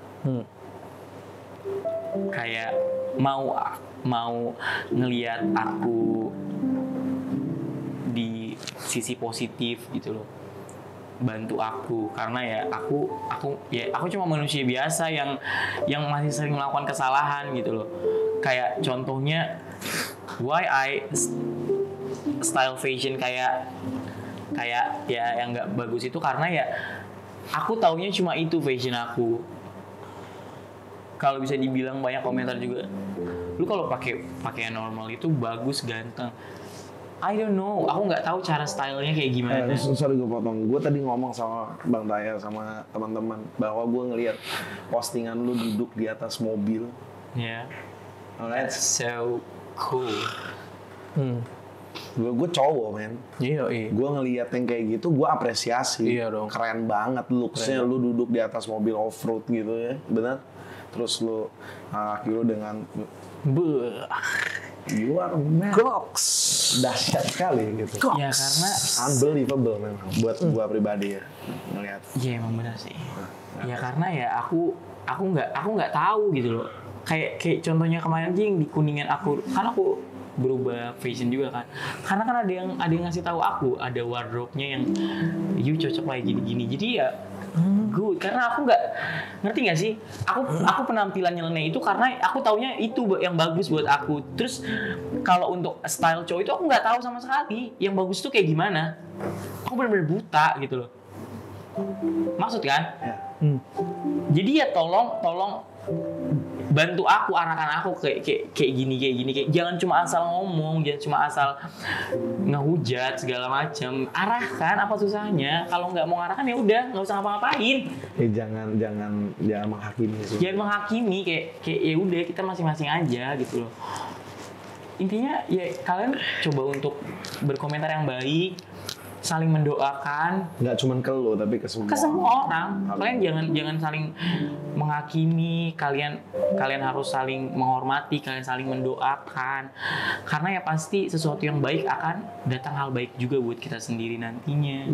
kayak mau ngelihat aku di sisi positif gitu loh. Bantu aku karena ya aku cuma manusia biasa yang masih sering melakukan kesalahan gitu loh. Kayak contohnya why I style fashion kayak ya yang nggak bagus itu karena ya aku taunya cuma itu fashion aku. Kalau bisa dibilang banyak komentar juga, lu kalau pakai pakaian normal itu bagus ganteng. I don't know, aku nggak tahu cara stylenya kayak gimana.
Sorry gue potong. Gue tadi ngomong sama Bang Taya sama teman-teman bahwa gue ngelihat postingan lu duduk di atas mobil.
Yeah,
Alright.
that's so cool.
Gue cowok, men.
Iya.
Gue ngelihat yang kayak gitu, gue apresiasi.
Iya dong.
Keren banget looks-nya. Lu duduk di atas mobil off-road gitu ya, benar? Terus lu kaki lu dengan you are man.
Goks.
Dahsyat sekali gitu.
Ya karena
Unbelievable memang buat gua pribadi ya ngelihat.
ya emang benar sih. Ya karena ya aku nggak tahu gitu loh. Kayak contohnya kemarin aja yang di Kuningan aku berubah fashion juga kan. Karena kan ada yang ngasih tahu aku ada wardrobe-nya yang you cocok kayak gini-gini. Jadi ya good karena aku nggak ngerti nggak sih aku penampilan nyeleneh itu karena aku taunya itu yang bagus buat aku. Terus kalau untuk style cowok itu aku nggak tahu sama sekali yang bagus itu kayak gimana. Aku benar-benar buta gitu loh. Maksud kan? Jadi ya tolong bantu aku, arahkan aku kayak gini jangan cuma asal ngomong, jangan cuma asal ngehujat segala macam. Arahkan, apa susahnya? Kalau nggak mau arahkan ya udah nggak usah ngapa-ngapain.
Jangan menghakimi sih.
Jangan menghakimi kayak ya udah kita masing-masing aja gitu loh. Intinya ya kalian coba untuk berkomentar yang baik, saling mendoakan.
Nggak cuma ke lo tapi ke
Semua orang. Kalian jangan saling menghakimi, kalian harus saling menghormati, kalian saling mendoakan. Karena ya pasti sesuatu yang baik akan datang hal baik juga buat kita sendiri nantinya.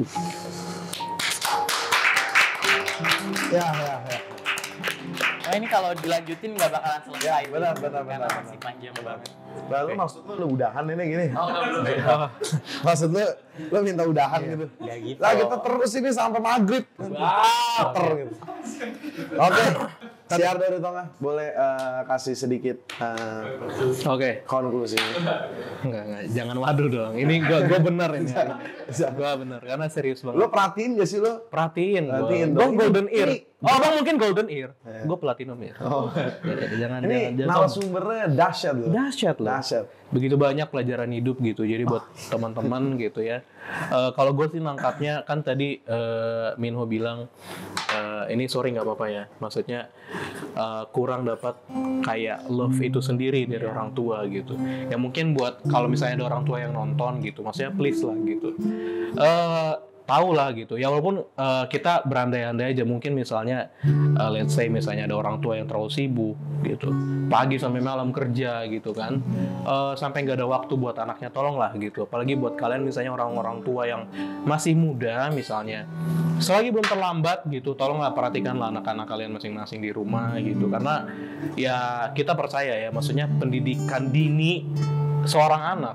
Ya.
Nah ini kalau dilanjutin nggak bakalan selesai.
Ya, benar.
Karena masih panjang banget.
Lalu maksud lu udahan ini gini?
Oh, belum.
Maksud lu minta udahan gitu?
Ya gitu.
Lah kita terus ini sampai maghrib.
Wow.
Gitu. Oke. Siar dari Tonga, boleh kasih sedikit
Oke.
konklusi.
Enggak. Jangan waduh dong. Ini gua bener ini. Gua bener karena serius banget.
Lu perhatiin gak sih lu?
Perhatiin
Perhatiin
gua
dong.
golden
Ini-
ear. Oh, Bang mungkin golden ear. Gua platinum ya.
Oh.
Jangan
Ini narasumbernya dahsyat loh.
dahsyat loh.
Dahsyat.
Begitu banyak pelajaran hidup gitu. Jadi buat teman-teman gitu ya. Kalau gue sih nangkapnya kan tadi Minho bilang ini sorry nggak apa-apa ya. Maksudnya kurang dapat kayak love itu sendiri dari orang tua gitu. Ya mungkin buat kalau misalnya ada orang tua yang nonton gitu, maksudnya please lah gitu. Tahu lah gitu. Ya walaupun kita berandai-andai aja mungkin misalnya let's say misalnya ada orang tua yang terlalu sibuk gitu. Pagi sampai malam kerja gitu kan. Sampai nggak ada waktu buat anaknya, tolonglah gitu. Apalagi buat kalian misalnya orang-orang tua yang masih muda misalnya. Selagi belum terlambat gitu, tolonglah perhatikanlah anak-anak kalian masing-masing di rumah gitu. Karena ya kita percaya ya, maksudnya pendidikan dini seorang anak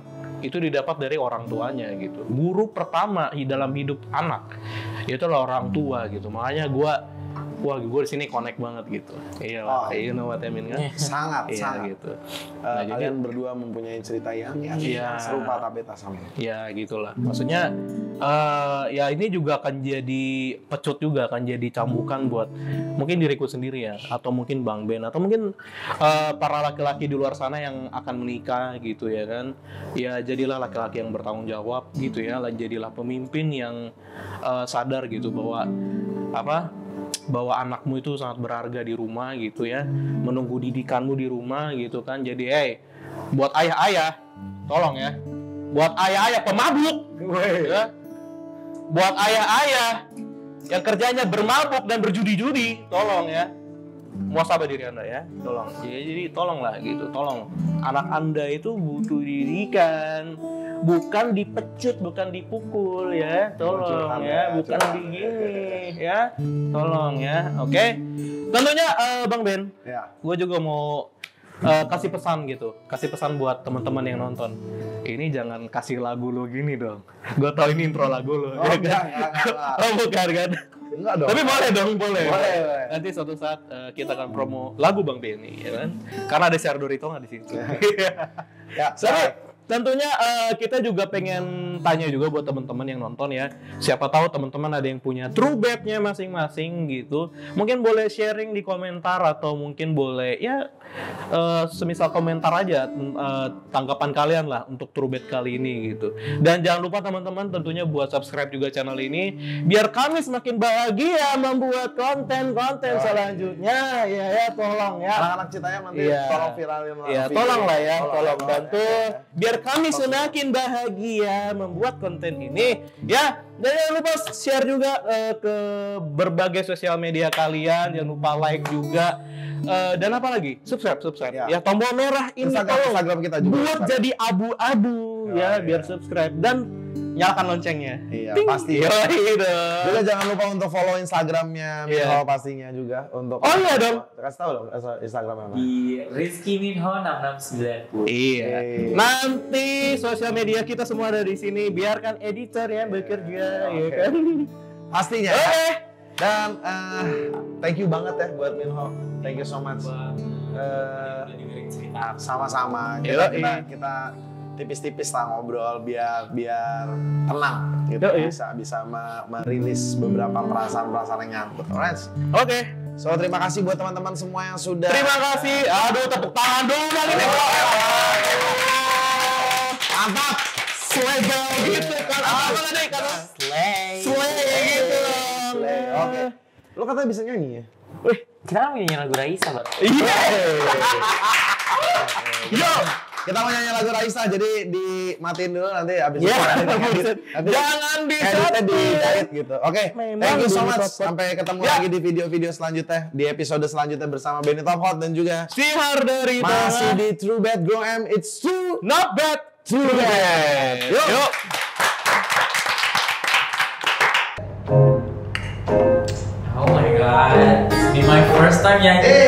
itu didapat dari orang tuanya gitu. Guru pertama dalam hidup anak itu adalah orang tua gitu. Makanya gue di sini connect banget gitu. Iya, you know what I mean kan?
Sangat,
iya,
sangat.
gitu.
Kalian berdua mempunyai cerita yang serupa tapi tak sama.
Ya gitulah. Maksudnya ya ini juga akan jadi pecut juga, akan jadi cambukan buat mungkin diriku sendiri ya, atau mungkin Bang Ben, atau mungkin para laki-laki di luar sana yang akan menikah gitu ya kan. Ya jadilah laki-laki yang bertanggung jawab gitu ya, jadilah pemimpin yang sadar gitu bahwa anakmu itu sangat berharga di rumah gitu ya, menunggu didikanmu di rumah gitu kan. Jadi buat ayah-ayah tolong ya, buat ayah-ayah pemabuk ya, buat ayah-ayah yang kerjanya bermabuk dan berjudi-judi, tolong ya, muhasabah diri Anda ya, tolong. Jadi tolonglah gitu, tolong. Anak Anda itu butuh didikan, bukan dipecut, bukan dipukul ya, tolong ya, bukan begini ya, tolong ya, oke? Tentunya Bang Ben, gue juga mau kasih pesan buat teman-teman yang nonton. Ini jangan kasih lagu lo gini dong. Gue tau ini intro lagu lo.
Oh, enggak.
Oh bukan kan?
Enggak dong.
Tapi boleh dong, boleh.
Boleh.
Nanti suatu saat kita akan promo lagu Bang Benny, ya kan? Karena ada Syar Dorito nggak di situ.
Ya,
tentunya kita juga pengen tanya juga buat teman-teman yang nonton ya. Siapa tahu teman-teman ada yang punya true bet-nya masing-masing gitu. Mungkin boleh sharing di komentar, atau mungkin boleh ya semisal komentar aja tanggapan kalian lah untuk true bet kali ini gitu. Dan jangan lupa teman-teman tentunya buat subscribe juga channel ini biar kami semakin bahagia membuat konten-konten selanjutnya. Ya tolong ya.
Anak-anak Citayam nanti tolong viralin lah.
Ya, tolong lah ya, tolong bantu biar kami semakin bahagia membuat konten ini ya. Dan jangan lupa share juga ke berbagai sosial media kalian, jangan lupa like juga. Dan apa lagi? Subscribe. Ya tombol merah ini
Instagram kita juga
buat jadi abu-abu ya, biar subscribe dan nyalakan loncengnya.
Iya,
Ting.
pasti. Juga jangan lupa untuk follow Instagramnya Minho pastinya juga untuk.
Oh iya dong.
Kasih tahu dong Instagramnya apa?
Di Rizky Minho 6690.
Iya. Nanti sosial media kita semua ada di sini. Biarkan editor yang bekerja, ya kan?
Pastinya. Dan thank you banget ya buat Minho. Thank you so much. Sama-sama. Kita tipis-tipis lah ngobrol biar tenang gitu. Bisa merilis beberapa perasaan-perasaan yang nyangkut. Alright.
Oke.
So terima kasih buat teman-teman semua yang sudah.
Terima kasih. Aduh, tepuk tangan dong ini.
Mantap.
Swagger gitu kan. Apa tadi kata? Slay gitu.
Oke. Lo katanya bisa nyanyi ya?
Wih, kita kan nyanyi lagu Raisa, Bang.
Iya.
Yo, kita mau nyanyi lagu Raisa, jadi dimatiin dulu nanti abis itu.
Jangan
dijahit gitu. Oke, thank you so much. Sampai ketemu lagi di video-video selanjutnya, di episode selanjutnya bersama Benny Top Hot dan juga
Syar Dorito.
Masih di True Bet Grow M, it's true,
not bad.
True Bet.
Yuk.
Oh my god, this is my first time nyanyi.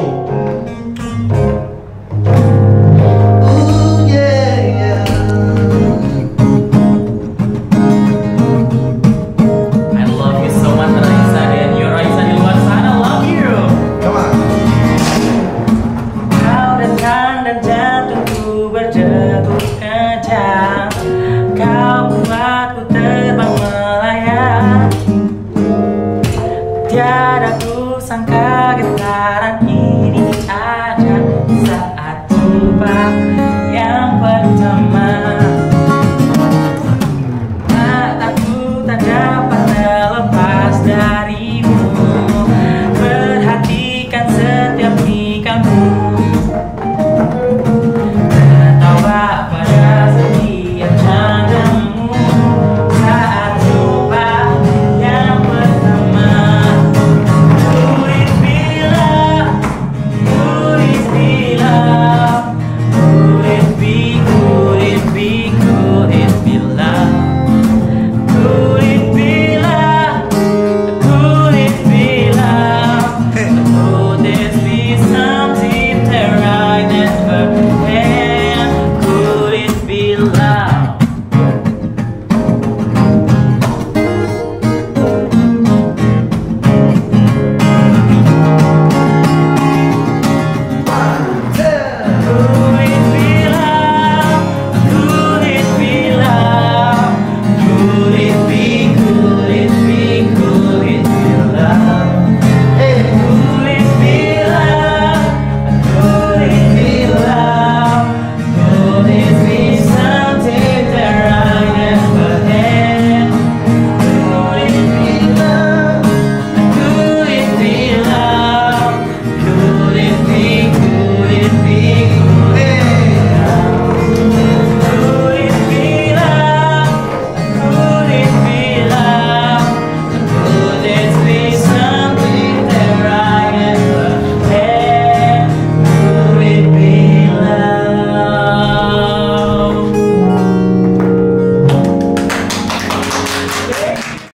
I love you so much, Raisa, dan you Raisa di luar sana, love you.
Come on.
Kau datang dan jantungku berdegup kencang. Kau buatku terbang melayang. Tiada ku sangka getaran ini ada saat jumpa yang pertama. Mataku tak dapat terlepas darimu, perhatikan setiap tingkahmu, tertawa pada setiap candamu saat jumpa yang pertama. Could it be love? Could it be love? Could it be, could it be, could it be love? Could it be love? Could it be love? Could this be something